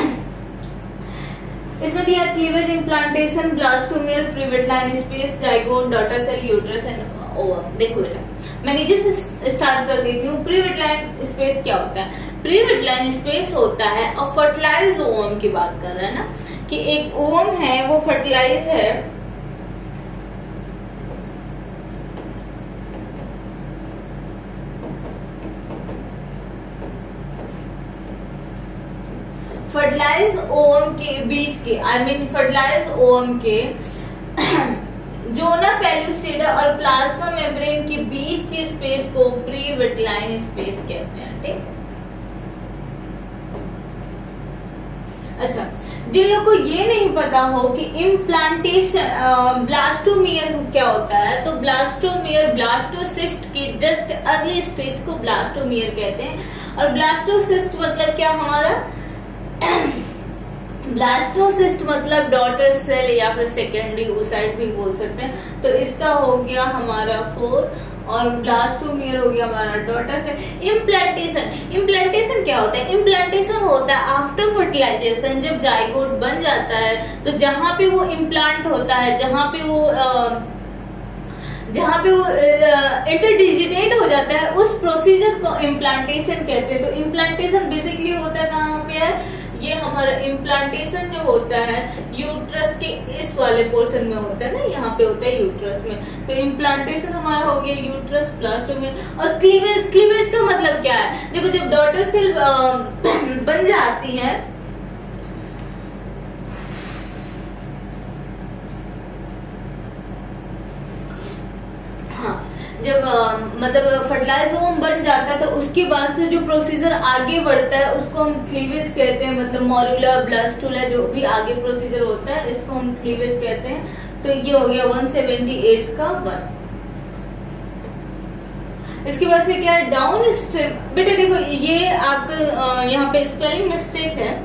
इसमें दिया cleavage implantation, blastomere, perivitelline space, zygote, daughter cell, uterus and ovum. देखो बेटा, मैं नीचे से स्टार्ट कर देती हूँ। प्रीवेट लाइन स्पेस क्या होता है? प्रीवेट लाइन स्पेस होता है और फर्टिलाइज ओवम की बात कर रहे हैं ना, कि एक ओवम है वो फर्टिलाइज है, फर्टिलाइज ओवम के बीच के आई मीन फर्टिलाइज ओवम के जोना पेल्यूसिडा और प्लाज्मा मेम्ब्रेन के बीच के स्पेस को प्री-विटलाइन स्पेस कहते हैं। ठीक, अच्छा, जिन लोग को ये नहीं पता हो कि इम्प्लांटेशन ब्लास्टोमियर क्या होता है, तो ब्लास्टोमियर ब्लास्टोसिस्ट की जस्ट अर्ली स्टेज को ब्लास्टोमियर कहते हैं। और ब्लास्टोसिस्ट मतलब क्या हमारा ब्लास्टोसिस्ट मतलब डॉटर सेल या फिर सेकेंडरी oocyte भी बोल सकते हैं। तो इसका हो गया हमारा फोर और ब्लास्टोमियर हो गया हमारा डॉटर सेल। इम्प्लांटेशन, इम्प्लांटेशन क्या होता है? इम्प्लांटेशन होता है आफ्टर फर्टिलाइजेशन, जब जाइगोट बन जाता है तो जहां पे वो इम्प्लांट होता है, जहां पे वो आ, जहां पे वो इंटरडिजिटेट हो जाता है, उस प्रोसीजर को इम्प्लांटेशन कहते हैं। तो इम्प्लांटेशन बेसिकली होता है कहाँ पे है? ये हमारा इम्प्लांटेशन जो होता है यूट्रस के इस वाले पोर्शन में होता है ना, यहाँ पे होता है यूट्रस में। तो इम्प्लांटेशन हमारा हो गया यूट्रस ब्लास्टोमियर। और क्लीवेज, क्लीवेज का मतलब क्या है? देखो जब डॉटर सेल बन जाती है, जब आ, मतलब फर्टिलाइज होम बन जाता है तो उसके बाद से जो प्रोसीजर आगे बढ़ता है उसको हम क्लीवेज कहते हैं। मतलब मॉर्यूला ब्लास्टुला जो भी आगे प्रोसीजर होता है इसको हम क्लीवेज कहते हैं। तो ये हो गया वन सेवेंटी एट का वन। इसके बाद से क्या है? Downstream. बेटे देखो ये आपका यहाँ पे स्पेलिंग मिस्टेक है,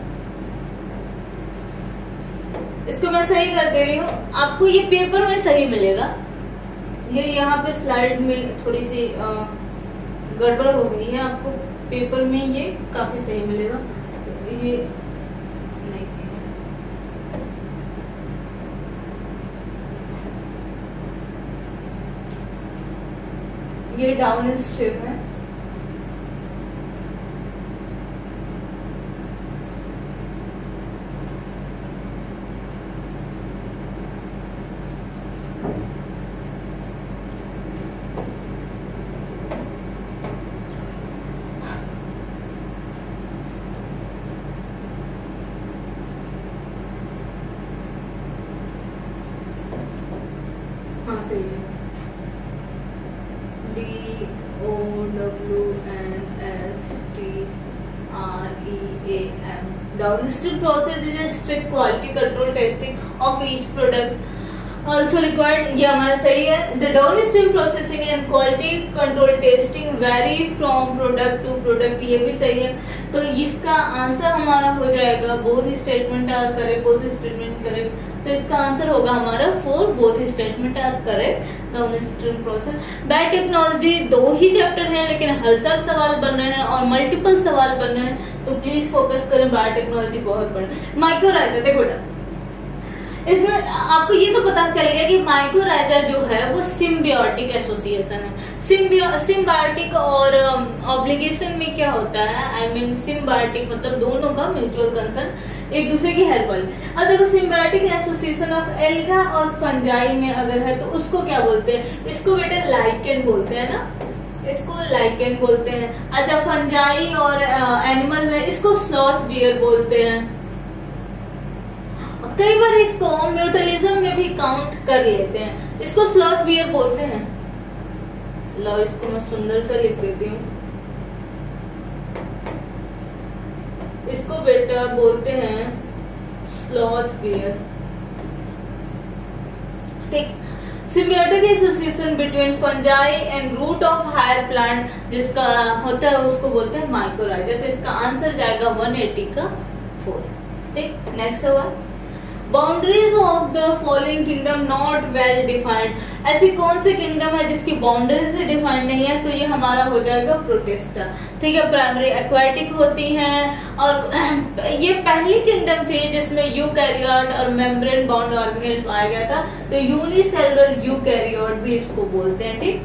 इसको मैं सही कर दे रही हूँ, आपको ये पेपर में सही मिलेगा। ये यहाँ पे स्लाइड में थोड़ी सी गड़बड़ हो गई है, आपको पेपर में ये काफी सही मिलेगा। ये नहीं, ये डाउन स्ट्रिप है। D O W N S T R E A M. Downstream process is a strict quality control testing of each product also required. ये हमारा सही है। The downstream processing and quality control testing vary from product to product, ये भी सही है। तो इसका आंसर हमारा हो जाएगा both statement are correct, both statement correct। तो इसका आंसर होगा हमारा four, both statement are correct. Downstream process. Biotechnology दो ही चैप्टर हैं लेकिन हर साल सवाल बन रहे हैं और मल्टीपल सवाल बन रहे हैं, तो प्लीज फोकस करें। बायोटेक्नोलॉजी बहुत बड़ा। माइक्रोराइजा देखो बेटा, इसमें आपको ये तो पता चल गया कि माइक्रोराइजा जो है वो सिम्बियोटिक एसोसिएशन है। सिम्बायोटिक और ऑब्लिगेशन में क्या होता है? आई मीन सिम्बायोटिक मतलब दोनों का म्यूचुअल कंसर्न, एक दूसरे की हेल्प वाली। अब देखो सिम्बायोटिक एसोसिएशन ऑफ एल्गा और फंजाई में अगर है तो उसको क्या बोलते हैं? इसको बेटा लाइकेन बोलते हैं ना, इसको लाइकेन बोलते हैं। अच्छा, फंजाई और एनिमल में इसको स्लॉथ बियर बोलते हैं। कई बार इसको म्यूटलिज्म में भी काउंट कर लेते हैं, इसको स्लॉथ बियर बोलते हैं। लो इसको मैं सुंदर से लिख देती हूँ, इसको बेटा बोलते हैं स्लॉथ बियर। ठीक। Symbiotic association between fungi and root of higher plant जिसका होता है उसको बोलते हैं माइक्रोराइजा। तो इसका आंसर जाएगा वन एटी का फोर। ठीक। नेक्स्ट सवाल, boundaries of the following kingdom not well defined. ऐसी कौन सी किंगडम है जिसकी बाउंड्रीज से डिफाइंड नहीं है? तो ये हमारा हो जाएगा प्रोटिस्टा। ठीक है। प्राइमरी एक्वाटिक होती हैं और ये पहली किंगडम थी जिसमें यूकैरियोट और मेम्ब्रेन बाउंड ऑर्गेनेल पाया गया था, तो यूनिसेलुलर यूकैरियोट भी इसको बोलते हैं। ठीक।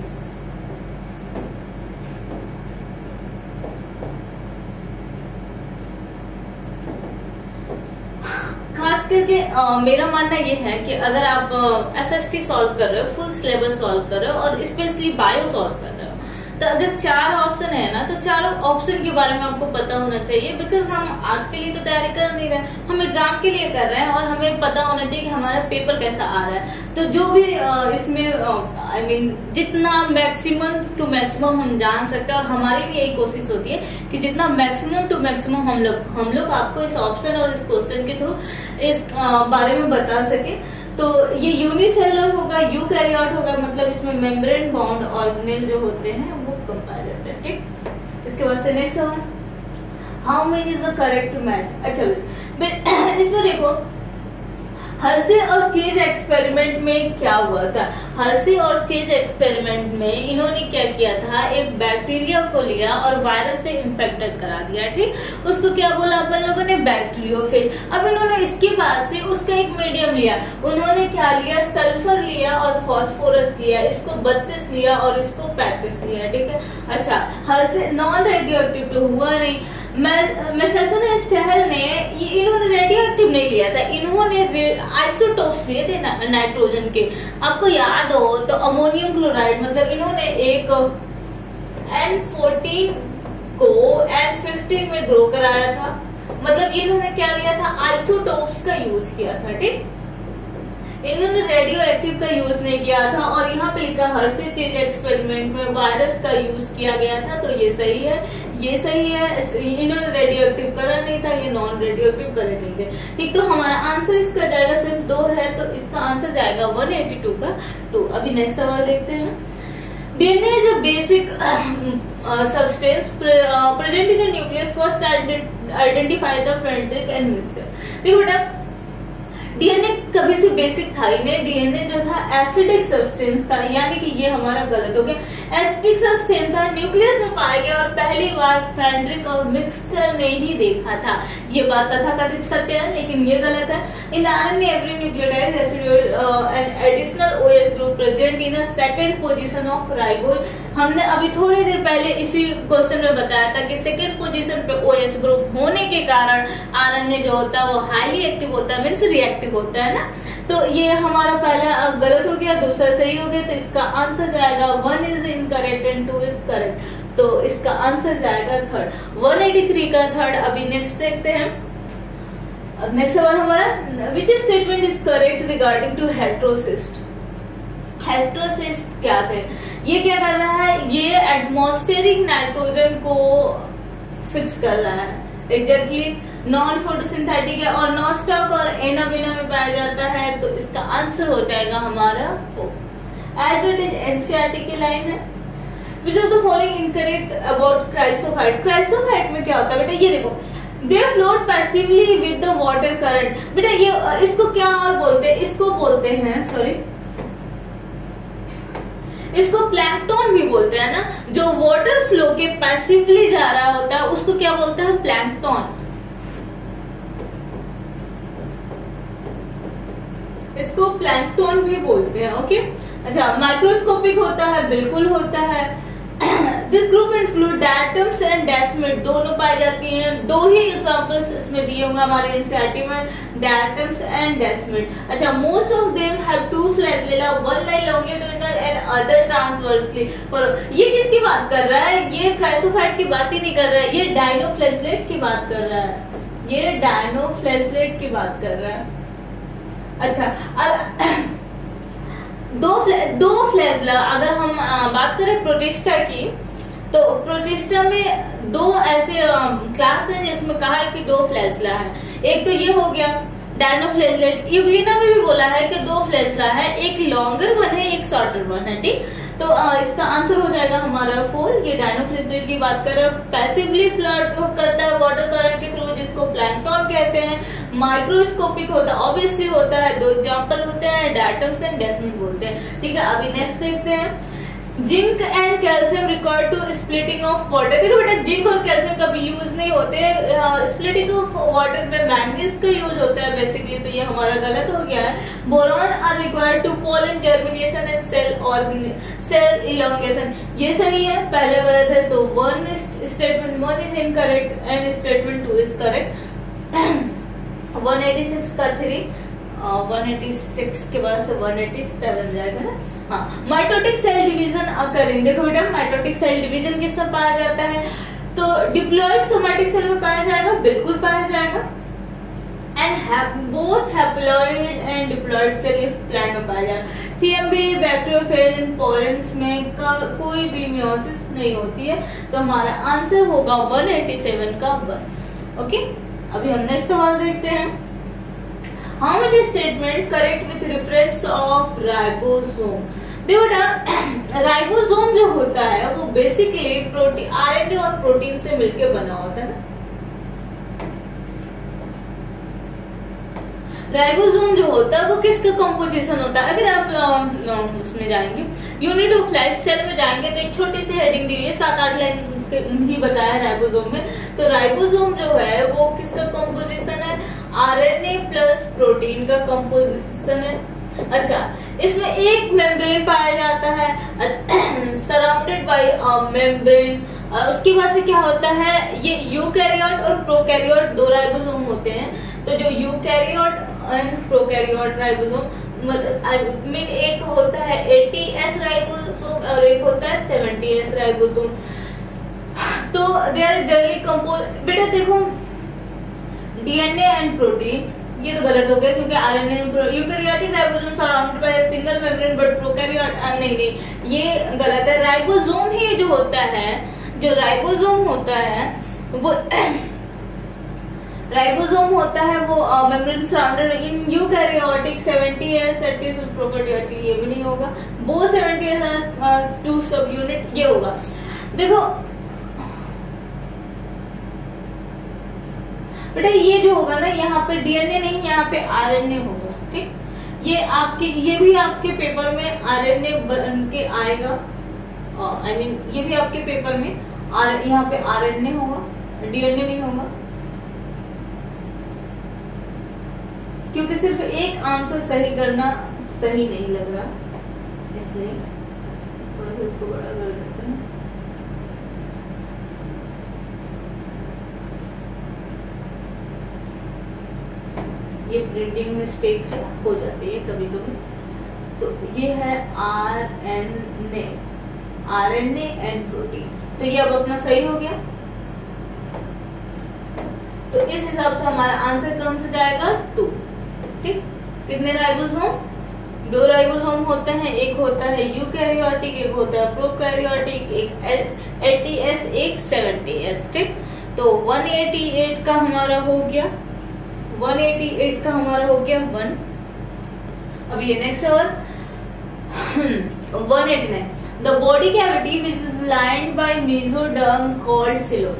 खास करके आ, मेरा मानना ये है कि अगर आप एफ एस टी सॉल्व कर रहे हो, फुल सिलेबस सॉल्व कर रहे हो और स्पेशली बायो सॉल्व कर रहे हो, तो अगर चार ऑप्शन है ना, तो चारों ऑप्शन के बारे में आपको पता होना चाहिए, बिकॉज हम आज के लिए तो तैयारी कर नहीं रहे, हम एग्जाम के लिए कर रहे हैं और हमें पता होना चाहिए कि हमारा पेपर कैसा आ रहा है। तो जो भी इसमें आई मीन जितना मैक्सिमम टू मैक्सिमम हम जान सकते हैं, और हमारी भी यही कोशिश होती है कि जितना मैक्सिमम टू मैक्सिमम हम लोग हम लोग आपको इस ऑप्शन और इस क्वेश्चन के थ्रू इस बारे में बता सके। तो ये यूनिसेलुलर होगा, यूकैरियोट होगा, मतलब इसमें मेम्ब्रेन बाउंड ऑर्गेनेल जो होते हैं वो कम पाए जाते हैं। ठीक, इसके बाद से नेक्स्ट सवाल, how many is the correct match. अच्छा इसमें देखो, हर्षे और चेज एक्सपेरिमेंट में क्या हुआ था। हर्षे और चेज एक्सपेरिमेंट में इन्होंने क्या किया था, एक बैक्टीरिया को लिया और वायरस से इन्फेक्टेड करा दिया। ठीक, उसको क्या बोला अपन लोगों ने, बैक्टीरियोफेज। अब इन्होंने इसके बाद से उसका एक मीडियम लिया, उन्होंने क्या लिया, सल्फर लिया और फास्फोरस लिया, इसको बत्तीस लिया और इसको पैंतीस लिया। ठीक है, अच्छा हर्षे नॉन रेडियो एक्टिव तो हुआ नहीं, मैसेल्सन ने इन्होंने रेडियो एक्टिव नहीं लिया था, इन्होंने आइसोटोप्स लिए थे ना, नाइट्रोजन के। आपको याद हो तो अमोनियम क्लोराइड, मतलब इन्होंने एक एन फोर्टीन को एन फिफ्टीन में ग्रो कराया था, मतलब इन्होंने क्या लिया था, आइसोटोप्स का यूज किया था। ठीक, इन्होंने रेडियो एक्टिव का यूज नहीं किया था। और यहाँ पे लिखा हर्षे चेज एक्सपेरिमेंट में वायरस का यूज किया गया था, तो ये सही है, ये सही है। इन्होंने रेडियो एक्टिव करा नहीं था, ये नॉन रेडियो एक्टिव करे नहीं थे। ठीक, तो हमारा आंसर इसका जाएगा सिर्फ दो है, तो इसका आंसर जाएगा एक सौ बयासी का टू। अभी नेक्स्ट सवाल देखते हैं, DNA is a basic substance present in the nucleus, first identify the Friedrich and Miescher. देखो बेटा, डीएनए कभी से बेसिक था ही नहीं, डीएनए जो था एसिडिक सब्सटेंस था, यानी कि ये हमारा गलत हो गया। एसिडिक सब्सटेंस था, न्यूक्लियस में पाया गया और पहली बार फ्रेंड्रिक और मिक्सर ने ही देखा था। ये बात तथाकथित सत्य है, लेकिन ये गलत है। In RNA every nucleotide residual and additional OH group present in a second position of ribose. हमने अभी थोड़ी देर पहले इसी क्वेश्चन में बताया था कि सेकंड पोजीशन पे ओएच ग्रुप होने के कारण आरएनए जो होता है वो हाईली एक्टिव होता है, मीन्स रिएक्टिव होता है ना। तो ये हमारा पहला गलत हो गया, दूसरा सही हो गया, तो इसका आंसर जाएगा one is incorrect and two is correct, तो इसका आंसर जाएगा थर्ड, एक सौ तिरासी का थर्ड। अभी नेक्स्ट देखते हैं, नेक्स्ट सवाल हमारा, which statement is correct regarding to heterocyst. Heterocyst क्या थे, ये क्या कर रहा है, ये एटमॉस्फेरिक नाइट्रोजन को फिक्स कर रहा है। एग्जैक्टली नॉन फोटोसिंथेटिक है और नॉस्टॉक और एनाविना में पाया जाता है, तो इसका आंसर हो जाएगा हमारा four. As it is NCERT की लाइन है, which of the following incorrect about chrysophyte. Chrysophyte में क्या होता है बेटा, ये देखो, they float passively with the water current. बेटा ये इसको क्या और बोलते हैं, इसको बोलते हैं, सॉरी इसको प्लैंकटन भी बोलते हैं ना, जो वाटर फ्लो के पैसिवली जा रहा होता है उसको क्या बोलते हैं, प्लैंकटन। इसको प्लैंकटन भी बोलते हैं। ओके, अच्छा माइक्रोस्कोपिक होता है, बिल्कुल होता है। This group include diatoms and desmid, दोनों पाई जाती हैं। दो ही एग्जांपल्स इसमें दिए होंगे हमारे एनसीईआरटी में, डायटम्स एंड डेस्मिड। अच्छा, most of them have two flagella, one line longitudinal and other transversely. ये किसकी बात कर रहा है, ये क्राइसोफाइट की बात ही नहीं कर रहा है, ये डायनोफ्लैजेलेट की बात कर रहा है, ये डायनोफ्लैजेलेट की बात कर रहा है। अच्छा, अब दो फ्ले, दो फ्लैजला, अगर हम आ, बात करें प्रोटिस्टा की, तो प्रोटिस्टा में दो ऐसे क्लास हैं जिसमें कहा है कि दो फ्लैजला है। एक तो ये हो गया डायनोफ्लैजेलेट, यूग्लिना में भी बोला है कि दो फ्लैजला है, एक लॉन्गर वन है, एक शॉर्टर वन है। ठीक, तो आ, इसका आंसर हो जाएगा हमारा फोर। ये डायनोफ्लैजेलेट की बात कर रहे हैं, पैसिवली फ्लड करता है वाटर करंट के थ्रू, जिसको प्लैंकटन कहते हैं। माइक्रोस्कोपिक होता है, ऑब्वियसली होता है, दो एग्जांपल होते हैं, डायटम्स एंड डेस्मिड बोलते हैं। ठीक है, अभी नेक्स्ट देखते हैं, zinc and calcium required to splitting of water. देखो बेटा, जिंक और कैल्शियम कभी यूज नहीं होते, स्प्लिटिंग ऑफ वाटर में मैंगनीज का यूज होता है बेसिकली, तो ये हमारा गलत हो गया है। Boron are required to pollen germination and cell organ cell elongation, ये सही है, पहले गलत है, तो one statement one is incorrect and statement two is correct. एक सौ छियासी का थ्री, वन एटी सिक्स के बाद से वन एटी सेवन जाएगा ना। हाँ, माइटोटिक सेल डिवीजन अकरिंग, देखो बेटा माइटोटिक सेल डिवीजन किसमें पाया जाता है, तो डिप्लॉइड सोमैटिक सेल में पाया जाएगा, बिल्कुल पाया जाएगा। And both haploid and diploid cell if plant में पाया जाएगा। टीएमबी बैक्टीरियोफेज इन पोरेंस में कोई भी मियोसिस नहीं होती है, तो हमारा आंसर होगा वन एटी सेवन का वन। ओके, अभी हम नेक्स्ट सवाल देखते हैं। How many statement correct with reference of ribosome. देखो बेटा राइबोसोम जो होता है वो बेसिकली प्रोटीन, आरएनए और प्रोटीन से मिलकर बना होता है ना। राइबोसोम जो होता है वो किसका कंपोजिशन होता है, अगर आप उसमें जाएंगे यूनिट ऑफ लाइफ सेल में जाएंगे तो एक छोटी सी हेडिंग दी हुई है, सात आठ लाइन ही बताया राइबोसोम में। तो राइबोसोम जो है वो किसका कंपोजिशन है, आरएनए प्लस प्रोटीन का कंपोजिशन है। अच्छा, इसमें एक मेम्ब्रेन पाया जाता है सराउंडेड बाय मेम्ब्रेन। उसके बाद से क्या होता है, ये यूकैरियोट और प्रोकैरियोट दो राइबोसोम होते हैं। तो जो eukaryote and prokaryote ribosome mean एक होता है एटी एस राइबोसोम और एक होता है सेवेंटी एस राइबोसोम। तो दे आर जनरली कंपोज, बेटा देखो डीएनए एंड प्रोटीन ये तो गलत हो गया क्योंकि RNA eukaryotic ribosome surrounded by a single membrane but prokaryote नहीं नहीं ये गलत है। राइबोसोम ही जो होता है, जो राइबोसोम होता है वो राइबोसोम होता है वो membrane surrounded in eukaryotic seventy S eighty prokaryotic ये भी नहीं होगा, वो seventy S two subunit ये होगा। देखो बेटा ये जो होगा ना यहाँ पे डीएनए नहीं, यहाँ पे आरएनए होगा। ठीक, ये आपके ये भी आपके पेपर में आरएनए बन के आएगा, आई मीन ये भी आपके पेपर में आर यहाँ पे आरएनए होगा, डीएनए नहीं होगा, क्योंकि सिर्फ एक आंसर सही करना सही नहीं लग रहा, इसलिए थोड़ा सा इसको बड़ा कर देते हैं। ये प्रिंटिंग मिस्टेक हो जाती है कभी कभी। तो ये है R N A, R N A and protein, तो ये अब अपना सही हो गया। तो इस हिसाब से हमारा आंसर कौन सा जाएगा, टू। ठीक, कितने राइबोसोम, दो राइबोसोम होते हैं, एक होता है यूकैरियोटिक, एक होता है प्रोकैरियोटिक, एक एटी एस, एक सेवेंटी एस। ठीक, तो वन एटी एट का हमारा हो गया, वन एटी एट का हमारा हो गया वन। अब ये नेक्स्ट सवाल one eighty nine. The body cavity which is lined by mesoderm called coelom.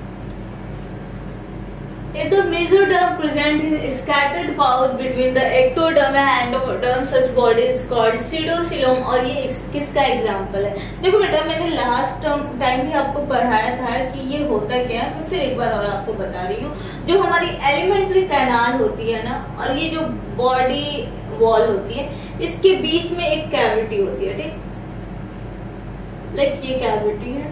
The mesoderm present in scattered pouch between the ectoderm and endoderm. Such body is called pseudocoelom। और ये किसका example है, देखो बेटा मैंने last time भी आपको पढ़ाया था कि ये होता क्या है, मैं फिर एक बार और आपको बता रही हूँ। जो हमारी एलिमेंट्री कैनाल होती है ना, और ये जो बॉडी वॉल होती है, इसके बीच में एक कैविटी होती है। ठीक, लाइक ये कैविटी है।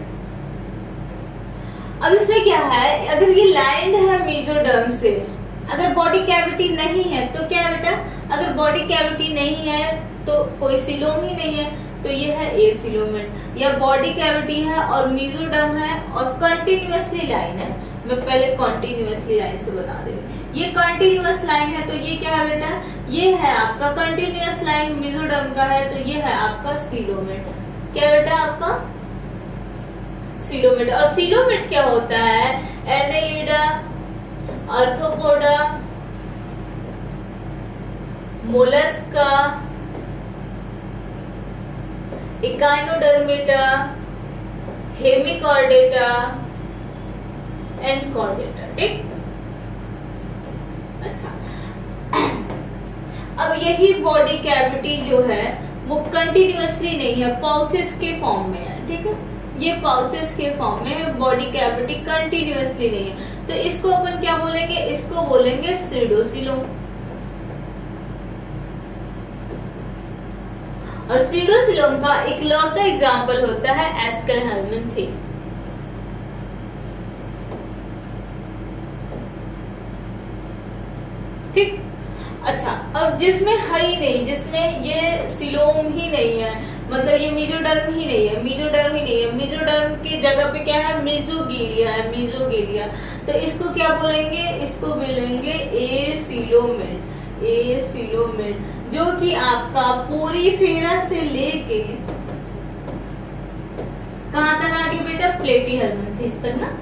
अब इसमें क्या है, अगर ये लाइंड है मेसोडर्म से, अगर बॉडी कैविटी नहीं है तो क्या बेटा, अगर बॉडी कैविटी नहीं है तो कोई सीलोम ही नहीं है, तो ये है ए सीलोमेट। या बॉडी कैविटी है और मेसोडर्म है और कंटिन्यूअसली लाइन है, मैं पहले कंटिन्यूअसली लाइन से बता दे रही, ये कंटिन्यूअस लाइन है तो ये क्या है बेटा, ये है आपका कंटिन्यूअस लाइन मेसोडर्म का है, तो ये है आपका सीलोमेट। क्या बेटा आपका सीलोमेट। और सीलोमेट क्या होता है, Annelida, Arthropoda, Mollusca, Echinodermata, Hemichordata and Chordata. ठीक, अच्छा अब यही बॉडी कैविटी जो है वो कंटिन्यूअसली नहीं है, पाउचेस के फॉर्म में है। ठीक है, ये पाउचेस के फॉर्म में, बॉडी कैविटी कंटिन्यूअसली नहीं है, तो इसको अपन क्या बोलेंगे, इसको बोलेंगे सीडोसीलोम। और सीडोसीलोम का इकलौता एग्जाम्पल होता है एस्केलहेलमिन्थी। ठीक, अच्छा और जिसमें है ही नहीं, जिसमें ये सिलोम ही नहीं है, मतलब ये मीजोडर्म ही नहीं है, मीजोडर्म ही नहीं है, मीजोडर्म की जगह पे क्या है, मीजोगीलिया है, मीजोगीलिया। तो इसको क्या बोलेंगे, इसको बोलेंगे एसिलोमेट, एसिलोमेट, जो कि आपका पोरीफेरा से लेके कहां तक आगे बेटा, प्लेटीहेल्मिन्थेस तक ना।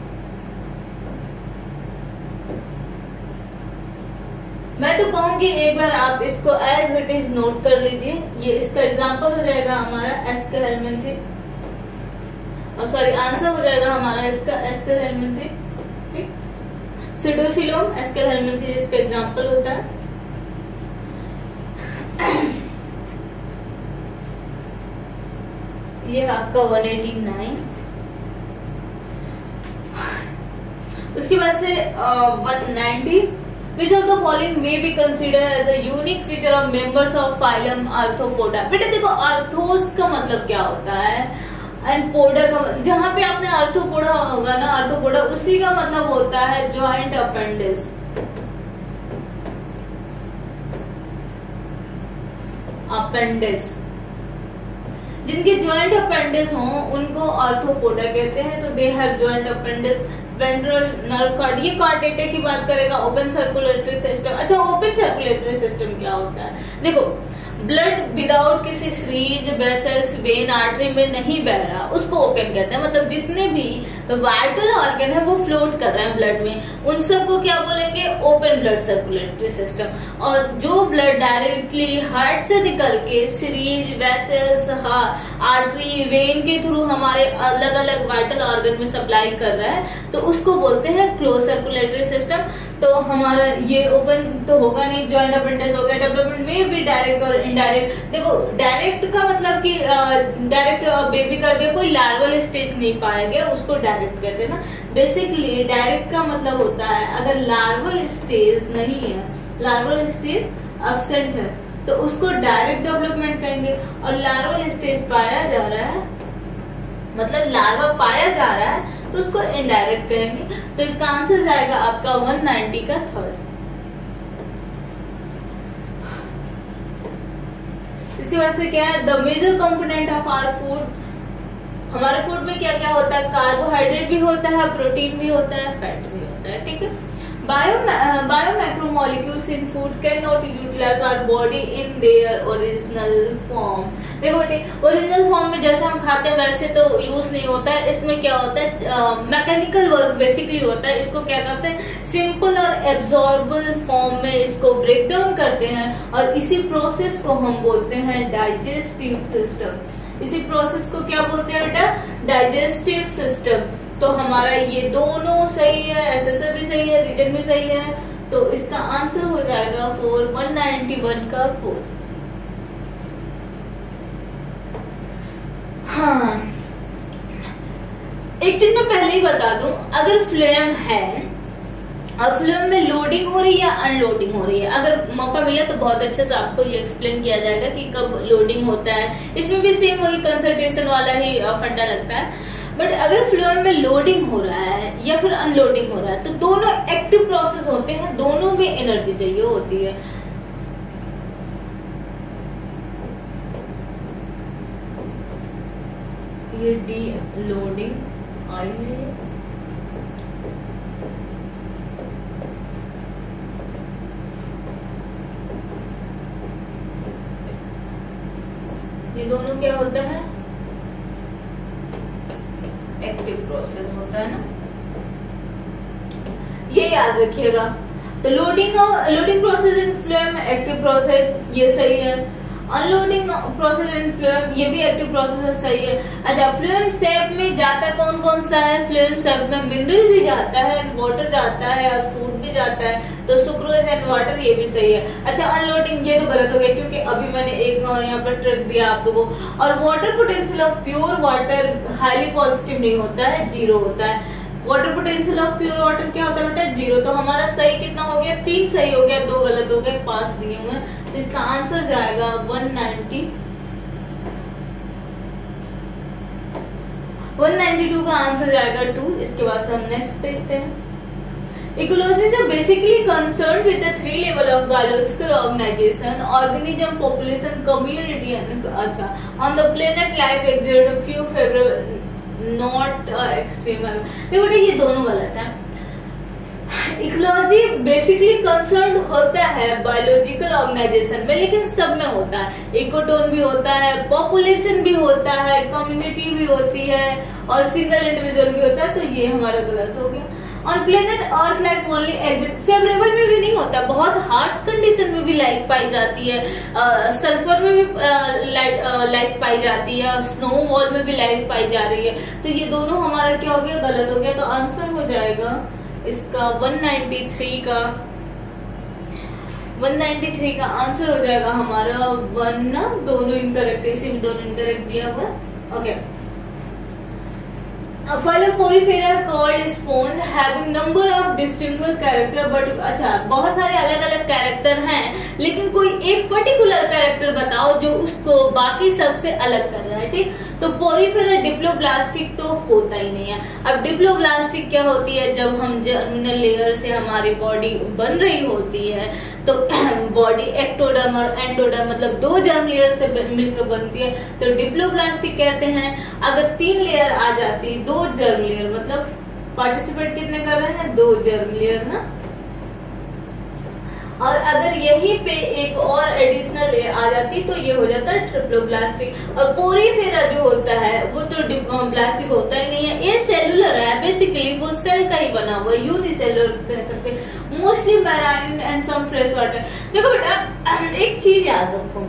मैं तो कहूंगी एक बार आप इसको एज इट इज नोट कर लीजिए, ये इसका एग्जांपल हो जाएगा हमारा एस्केलेमेंथी, और सॉरी आंसर हो जाएगा हमारा इसका एस्केलेमेंथी, ठीक। सीडोसिलोम एस्केलेमेंथी इसका एग्जांपल होता है। ये आपका वन एटी नाइन, उसके बाद से one ninety, Which of the following may be considered as a unique feature of members of phylum Arthropoda? बेटा देखो आर्थोस का मतलब क्या होता है, एंड पोडा का, जहां पे आपने आर्थ्रोपोडा होगा ना, आर्थ्रोपोडा उसी का मतलब होता है जॉइंट अपेंडिस, अपेंडिस। जिनके जॉइंट अपेंडिस हो उनको आर्थ्रोपोडा कहते हैं। तो they have joint appendages, ventral nerve cord, ये कार्डेटा की बात करेगा, ओपन सर्कुलेटरी सिस्टम। अच्छा, ओपन सर्कुलेटरी सिस्टम क्या होता है, देखो ब्लड विदाउट किसी सीरीज, वेसल्स, वेन, आर्टरी में नहीं बह रहा, उसको ओपन कहते हैं। मतलब जितने भी वाइटल ऑर्गन है वो फ्लोट कर रहे हैं ब्लड में, उन सबको क्या बोलेंगे, ओपन ब्लड सर्कुलेटरी सिस्टम। और जो ब्लड डायरेक्टली हार्ट से निकल के सीरीज, वेसल्स, आर्टरी, वेन के थ्रू हमारे अलग अलग वाइटल ऑर्गन में सप्लाई कर रहा है, तो उसको बोलते हैं क्लोज सर्कुलेटरी सिस्टम। तो हमारा ये ओपन तो होगा नहीं, जॉइंट अपेंडिस हो गया। डेवलपमेंट में भी डायरेक्ट और इनडायरेक्ट, देखो डायरेक्ट का मतलब कि डायरेक्ट बेबी कर दिया, कोई लार्वल स्टेज नहीं पाया गया, उसको डायरेक्ट कहते हैं ना। बेसिकली डायरेक्ट का मतलब होता है अगर लार्वल स्टेज नहीं है, लार्वल स्टेज एब्सेंट है, तो उसको डायरेक्ट डेवलपमेंट कहेंगे। और लार्वल स्टेज पाया जा रहा है, मतलब लार्वा पाया जा रहा है, तो उसको इनडायरेक्ट कहेंगे। तो इसका आंसर जाएगा आपका वन नाइंटी का थर्ड। इसके बाद से क्या है, the major component of our food, हमारे फूड में क्या क्या होता है, कार्बोहाइड्रेट भी होता है, प्रोटीन भी होता है, फैट भी होता है, ठीक है। Bio bio macromolecules in food can not utilize our body in their original form. देखो बेटे, ओरिजिनल फॉर्म में जैसे हम खाते हैं वैसे तो यूज नहीं होता है, इसमें क्या होता है, मैकेनिकल वर्क बेसिकली होता है। इसको क्या करते हैं, सिंपल और एब्जॉर्बल फॉर्म में इसको ब्रेक डाउन करते हैं, और इसी प्रोसेस को हम बोलते हैं डाइजेस्टिव सिस्टम। इसी प्रोसेस को क्या बोलते हैं बेटा, डाइजेस्टिव सिस्टम। तो हमारा ये दोनों सही है, एसएसए भी सही है, रीजन भी सही है। तो इसका आंसर हो जाएगा फोर, वन नाइंटी वन का फोर। हाँ, एक चीज मैं पहले ही बता दूं, अगर फ्लेम है और फ्लेम में लोडिंग हो रही है या अनलोडिंग हो रही है, अगर मौका मिले तो बहुत अच्छे से आपको ये एक्सप्लेन किया जाएगा कि कब लोडिंग होता है। इसमें भी सेम वही कंसंट्रेशन वाला ही फंडा लगता है। बट अगर फ्लोएम में लोडिंग हो रहा है या फिर अनलोडिंग हो रहा है, तो दोनों एक्टिव प्रोसेस होते हैं, दोनों में एनर्जी चाहिए होती है। ये डी लोडिंग आई है, ये दोनों क्या होता है, एक्टिव प्रोसेस होता है ना, ये याद रखिएगा। तो loading loading process in phloem active process, ये सही है। अनलोडिंग प्रोसेस इन फ्लेम, ये भी एक्टिव प्रोसेस है, सही है। अच्छा, फ्लेम सेप में जाता कौन कौन सा है, फ्लेम सेप में मिनरल भी जाता है, वाटर जाता है और फूड भी जाता है, तो सुक्रोज एंड वाटर, ये भी सही है। अच्छा, अनलोडिंग ये तो गलत हो गया, क्योंकि अभी मैंने एक यहाँ पर ट्रिक दिया आप लोगों को। और water potential of pure water highly positive नहीं होता है, जीरो होता है। Water potential of pure water क्या होता है बेटा, जीरो। तो हमारा सही कितना हो गया, तीन सही हो गया, दो गलत हो गए, पांच दिए हुए। तो इसका आंसर जाएगा one ninety, one ninety two का आंसर जाएगा टू। इसके बाद से हम नेक्स्ट देखते हैं। Ecologists are basically concerned with the three level of biological organization, organism, population, community, and अच्छा on the planet life exert a few favorable, not uh, extreme. देखो बेटा ये दोनों गलत है। इकोलॉजी बेसिकली कंसर्न होता है बायोलॉजिकल ऑर्गेनाइजेशन में, लेकिन सब में होता है, इकोटोन भी होता है, पॉपुलेशन भी होता है, कम्युनिटी भी होती है और सिंगल इंडिविजुअल भी होता है, तो ये हमारा गलत हो गया। On planet earth life only exist, favourable में भी नहीं होता, बहुत हार्श कंडीशन में भी लाइफ पाई जाती है, सल्फर में भी लाइफ पाई जाती है, स्नो वॉल में भी लाइफ पाई जा रही है, तो ये दोनों हमारा क्या हो गया, गलत हो गया। तो आंसर हो जाएगा इसका वन नाइंटी थ्री का वन नाइंटी थ्री का आंसर हो जाएगा हमारा वन ना, दोनों इनकरेक्ट, इसी में दोनों इनकरेक्ट दिया हुआ। Okay, Phyllopodifera called sponge having number of distinguished character, but अच्छा बहुत सारे अलग अलग कैरेक्टर हैं, लेकिन कोई एक पर्टिकुलर कैरेक्टर बताओ जो उसको बाकी सबसे अलग कर रहा है, ठीक। तो पोरिफेरा डिप्लोब्लास्टिक तो होता ही नहीं है। अब डिप्लोब्लास्टिक क्या होती है, जब हम जर्मिनल लेयर से हमारी बॉडी बन रही होती है तो बॉडी एक्टोडर्म और एंडोडर्म मतलब दो जर्म लेयर से मिलकर बनती है, तो डिप्लोब्लास्टिक कहते हैं। अगर तीन लेयर आ जाती, दो जर्म लेयर मतलब पार्टिसिपेट कितने कर रहे हैं, दो जर्म लेयर ना, और अगर यहीं पे एक और एडिशनल आ जाती तो ये हो जाता है ट्रिप्लोब्लास्टिक। और पोरीफेरा जो होता है वो तो प्लास्टिक होता ही नहीं है, ये सेलुलर है, बेसिकली वो सेल का ही बना हुआ, यूनिसेलुलर कह सकते, mostly marine and some fresh water. देखो बेटा एक चीज याद रखो,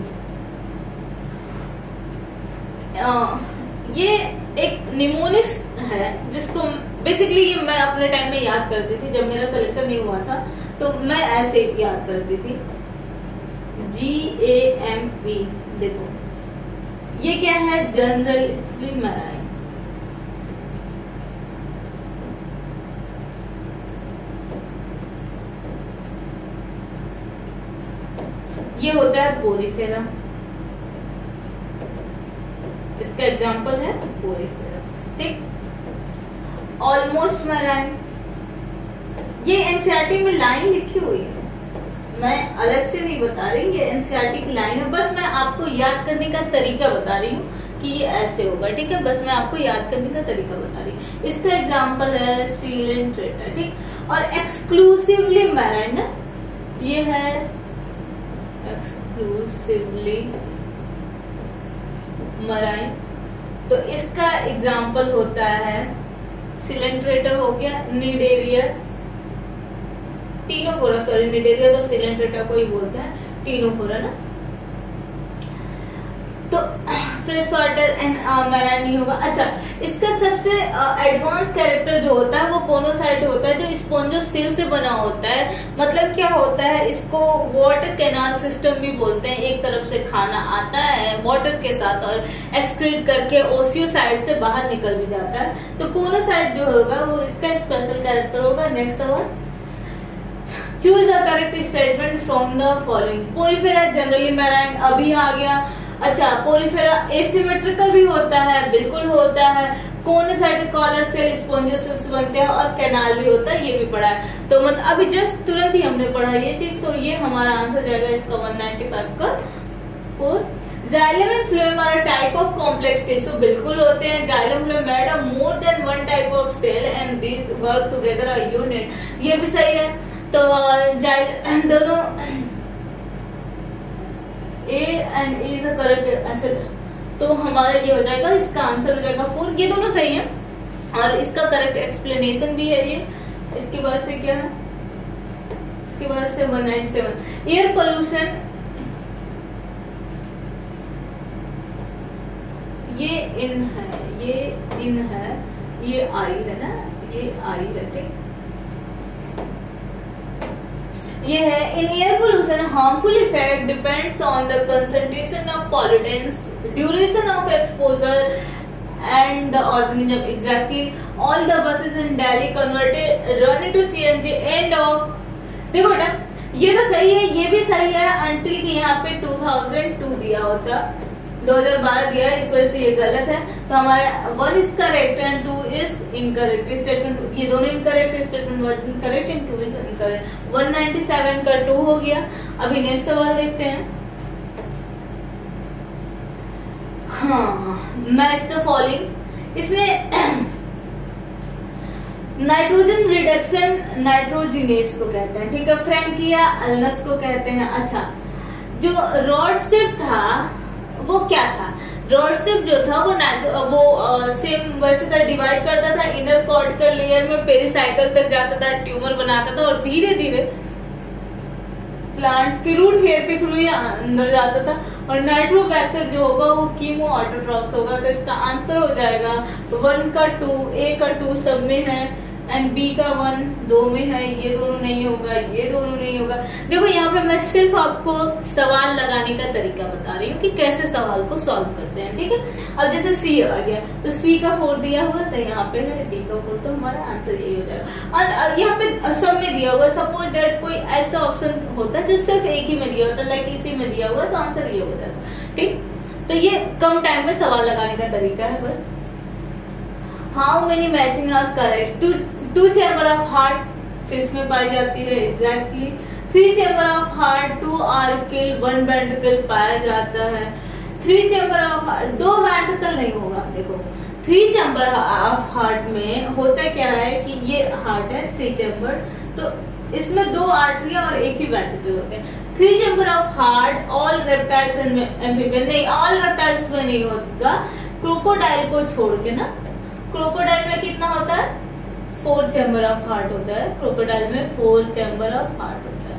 ये एक निमोनिक्स है जिसको बेसिकली ये मैं अपने टाइम में याद करती थी, जब मेरा सिलेक्शन नहीं हुआ था तो मैं ऐसे याद करती थी, जी ए एम पी। देखो ये क्या है, जनरली मैराइन, ये होता है पोरीफेरा, इसका एग्जांपल है पोरीफेरा, ठीक। ऑलमोस्ट मैराइन, ये एनसीईआरटी में लाइन लिखी हुई है, मैं अलग से नहीं बता रही, ये एनसीईआरटी की लाइन है, बस मैं आपको याद करने का तरीका बता रही हूँ कि ये ऐसे होगा, ठीक है, बस मैं आपको याद करने का तरीका बता रही हूँ। इसका एग्जांपल है सीलेंट्रेटा, ठीक। और एक्सक्लूसिवली मैराइन ना, ये है एक्सक्लूसिवली मैराइन, तो इसका एग्जांपल होता है सीलेंट्रेटा हो गया, निडेरिया, टीनोफोरा, सॉरी निडेरिया तो सीलेंट्रेटा को ही बोलते हैं, टीनोफोरा ना। तो फ्रेश वाटर एंड मैराइन नहीं होगा। अच्छा, इसका सबसे एडवांस कैरेक्टर जो होता है वो कोनोसाइट होता है, जो स्पोंजोसिल से बना होता है। मतलब क्या होता है, इसको वाटर कैनाल सिस्टम भी बोलते हैं, एक तरफ से खाना आता है वाटर के साथ और एक्सक्रीट करके ओसियोसाइट से बाहर निकल भी जाता है, तो कोनोसाइट जो होगा वो इसका स्पेशल कैरेक्टर होगा। नेक्स्ट सवाल, choose the correct statement from the following. Porifera generally marine अभी आ गया। अच्छा, पोरीफेरा एसिमेट्रिकल भी होता है, बिल्कुल होता है। कोनोसाइटिक कॉलर सेल स्पोंजोसिल बनते हैं और कैनाल भी होता है, ये भी पढ़ा है। तो मतलब अभी जस्ट तुरंत ही हमने पढ़ा ये चीज, तो ये हमारा आंसर जाएगा इसका वन नाइंटी फाइव का four. Xylem and phloem are type of complex tissue, बिल्कुल होते हैं। Xylem phloem made of more than one type of cell and this work together a unit, ये भी सही है। तो जाइल दोनों A and E is correct ऐसे, तो हमारा ये हो जाएगा, इसका आंसर हो जाएगा फोर, ये दोनों सही है और इसका करेक्ट एक्सप्लेनेशन भी है ये। इसके बाद से क्या है, इसके बाद से one ninety seven air pollution, ये इन है, ये इन है, ये आई है ना, ये आई है, ठीक। ये है, in air pollution harmful effect depends on the concentration of pollutants, duration of exposure and the organism. Exactly all the buses in Delhi converted run into CNG and off. देखो बेटा ये तो सही है, ये भी सही है, अंटिल कि यहाँ पे टू थाउजेंड टू दिया होता, दो हज़ार बारह दिया है, इस वजह से ये गलत है। तो हमारा one is correct and two is incorrect. Statement ये दोनों incorrect, statement one incorrect and two is incorrect. One ninety seven का टू हो गया। अभी नेक्स्ट सवाल देखते हैं। हाँ, मैच द फॉलोइंग। इसमें नाइट्रोजन रिडक्शन नाइट्रोजिनेस को कहते हैं, ठीक है। फ्रैंकिया अल्नस को कहते हैं। अच्छा, जो रॉड शिप था वो क्या था? रॉड शिप जो था वो नाइट्रो वो सेम वैसे था, डिवाइड करता था, इनर कॉर्टिकल लेयर में पेरिसाइकल तक जाता था, ट्यूमर बनाता था और धीरे धीरे प्लांट के रूट हेयर के थ्रू अंदर जाता था। और नाइट्रोबैक्टर जो होगा वो कीमो ऑटोट्रॉप्स होगा। तो इसका आंसर हो जाएगा वन का टू, ए का टू सब में है एंड बी का वन दो में है। ये दोनों नहीं होगा, ये दोनों नहीं होगा। देखो यहाँ पे मैं सिर्फ आपको सवाल लगाने का तरीका बता रही हूँ कि कैसे सवाल को सॉल्व करते हैं, ठीक है। अब जैसे सी आ गया तो सी का फोर दिया हुआ तो यहाँ पे है डी का फोर, तो हमारा आंसर यही हो जाएगा। और यहाँ पे सब में दिया हुआ, सपोज दैट कोई ऐसा ऑप्शन होता है जो सिर्फ एक ही में दिया होता है, लाइक इसी में दिया हुआ तो आंसर ये हो जाता, ठीक। तो ये कम टाइम में सवाल लगाने का तरीका है बस। How many matching are correct? Two two chamber of heart fish में पाई जाती है, exactly. Three chamber of heart, two auricle, one ventricle पाया जाता है। थ्री चैम्बर ऑफ हार्ट, दो वेंट्रिकल नहीं होगा। देखो थ्री चैम्बर ऑफ हार्ट में होता क्या है कि ये हार्ट है थ्री चैम्बर, तो इसमें दो आर्टरी और एक ही वेंट्रिकल होते हैं। Three chamber of heart all reptiles and amphibian, नहीं ऑल रेप्टाइल्स में नहीं होगा, क्रोकोडाइल को छोड़ के ना। क्रोकोडाइल में कितना होता है? फोर चैम्बर ऑफ हार्ट होता है। क्रोकोडाइल में फोर चैम्बर ऑफ हार्ट होता है।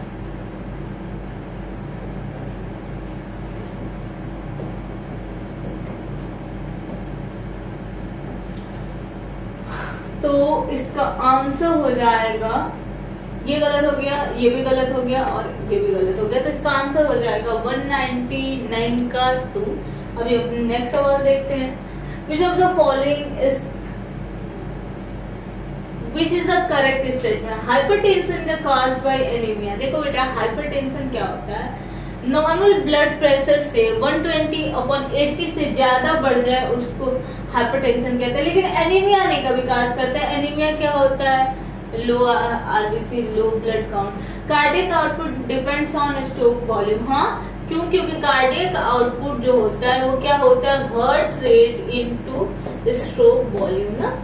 तो इसका आंसर हो जाएगा, ये गलत हो गया, ये भी गलत हो गया और ये भी गलत हो गया। तो इसका आंसर हो जाएगा वन नाइंटी नाइन का टू। अभी अपने नेक्स्ट सवाल देखते हैं। Which of the following is Which is the correct statement? Hypertension is caused by anemia. देखो बेटा हाइपरटेंशन क्या होता है? नॉर्मल ब्लड प्रेशर से वन ट्वेंटी अपॉन एटी से ज्यादा बढ़ जाए उसको हाइपरटेंशन कहते हैं। लेकिन एनीमिया नहीं कभी काज करता है। एनीमिया क्या होता है? Low RBC, low blood count. Cardiac output depends on stroke volume. हाँ, क्यों? क्योंकि कार्डियक आउटपुट जो होता है वो क्या होता है? Heart rate into stroke volume ना।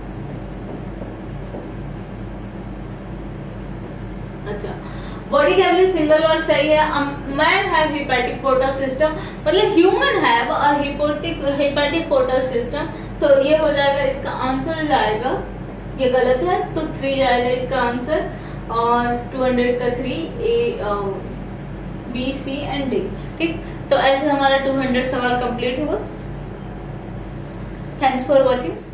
अच्छा, बॉडी कैविटी सिंगल वर्ड सही है। Man have hepatic portal system, मतलब human have a hepatic hepatic portal system. तो ये हो जाएगा, इसका आंसर जाएगा, ये गलत है तो थ्री जाएगा इसका आंसर। और टू हंड्रेड का three, A B C and D, ठीक। तो ऐसे हमारा टू हंड्रेड सवाल कंप्लीट हुआ। Thanks for watching.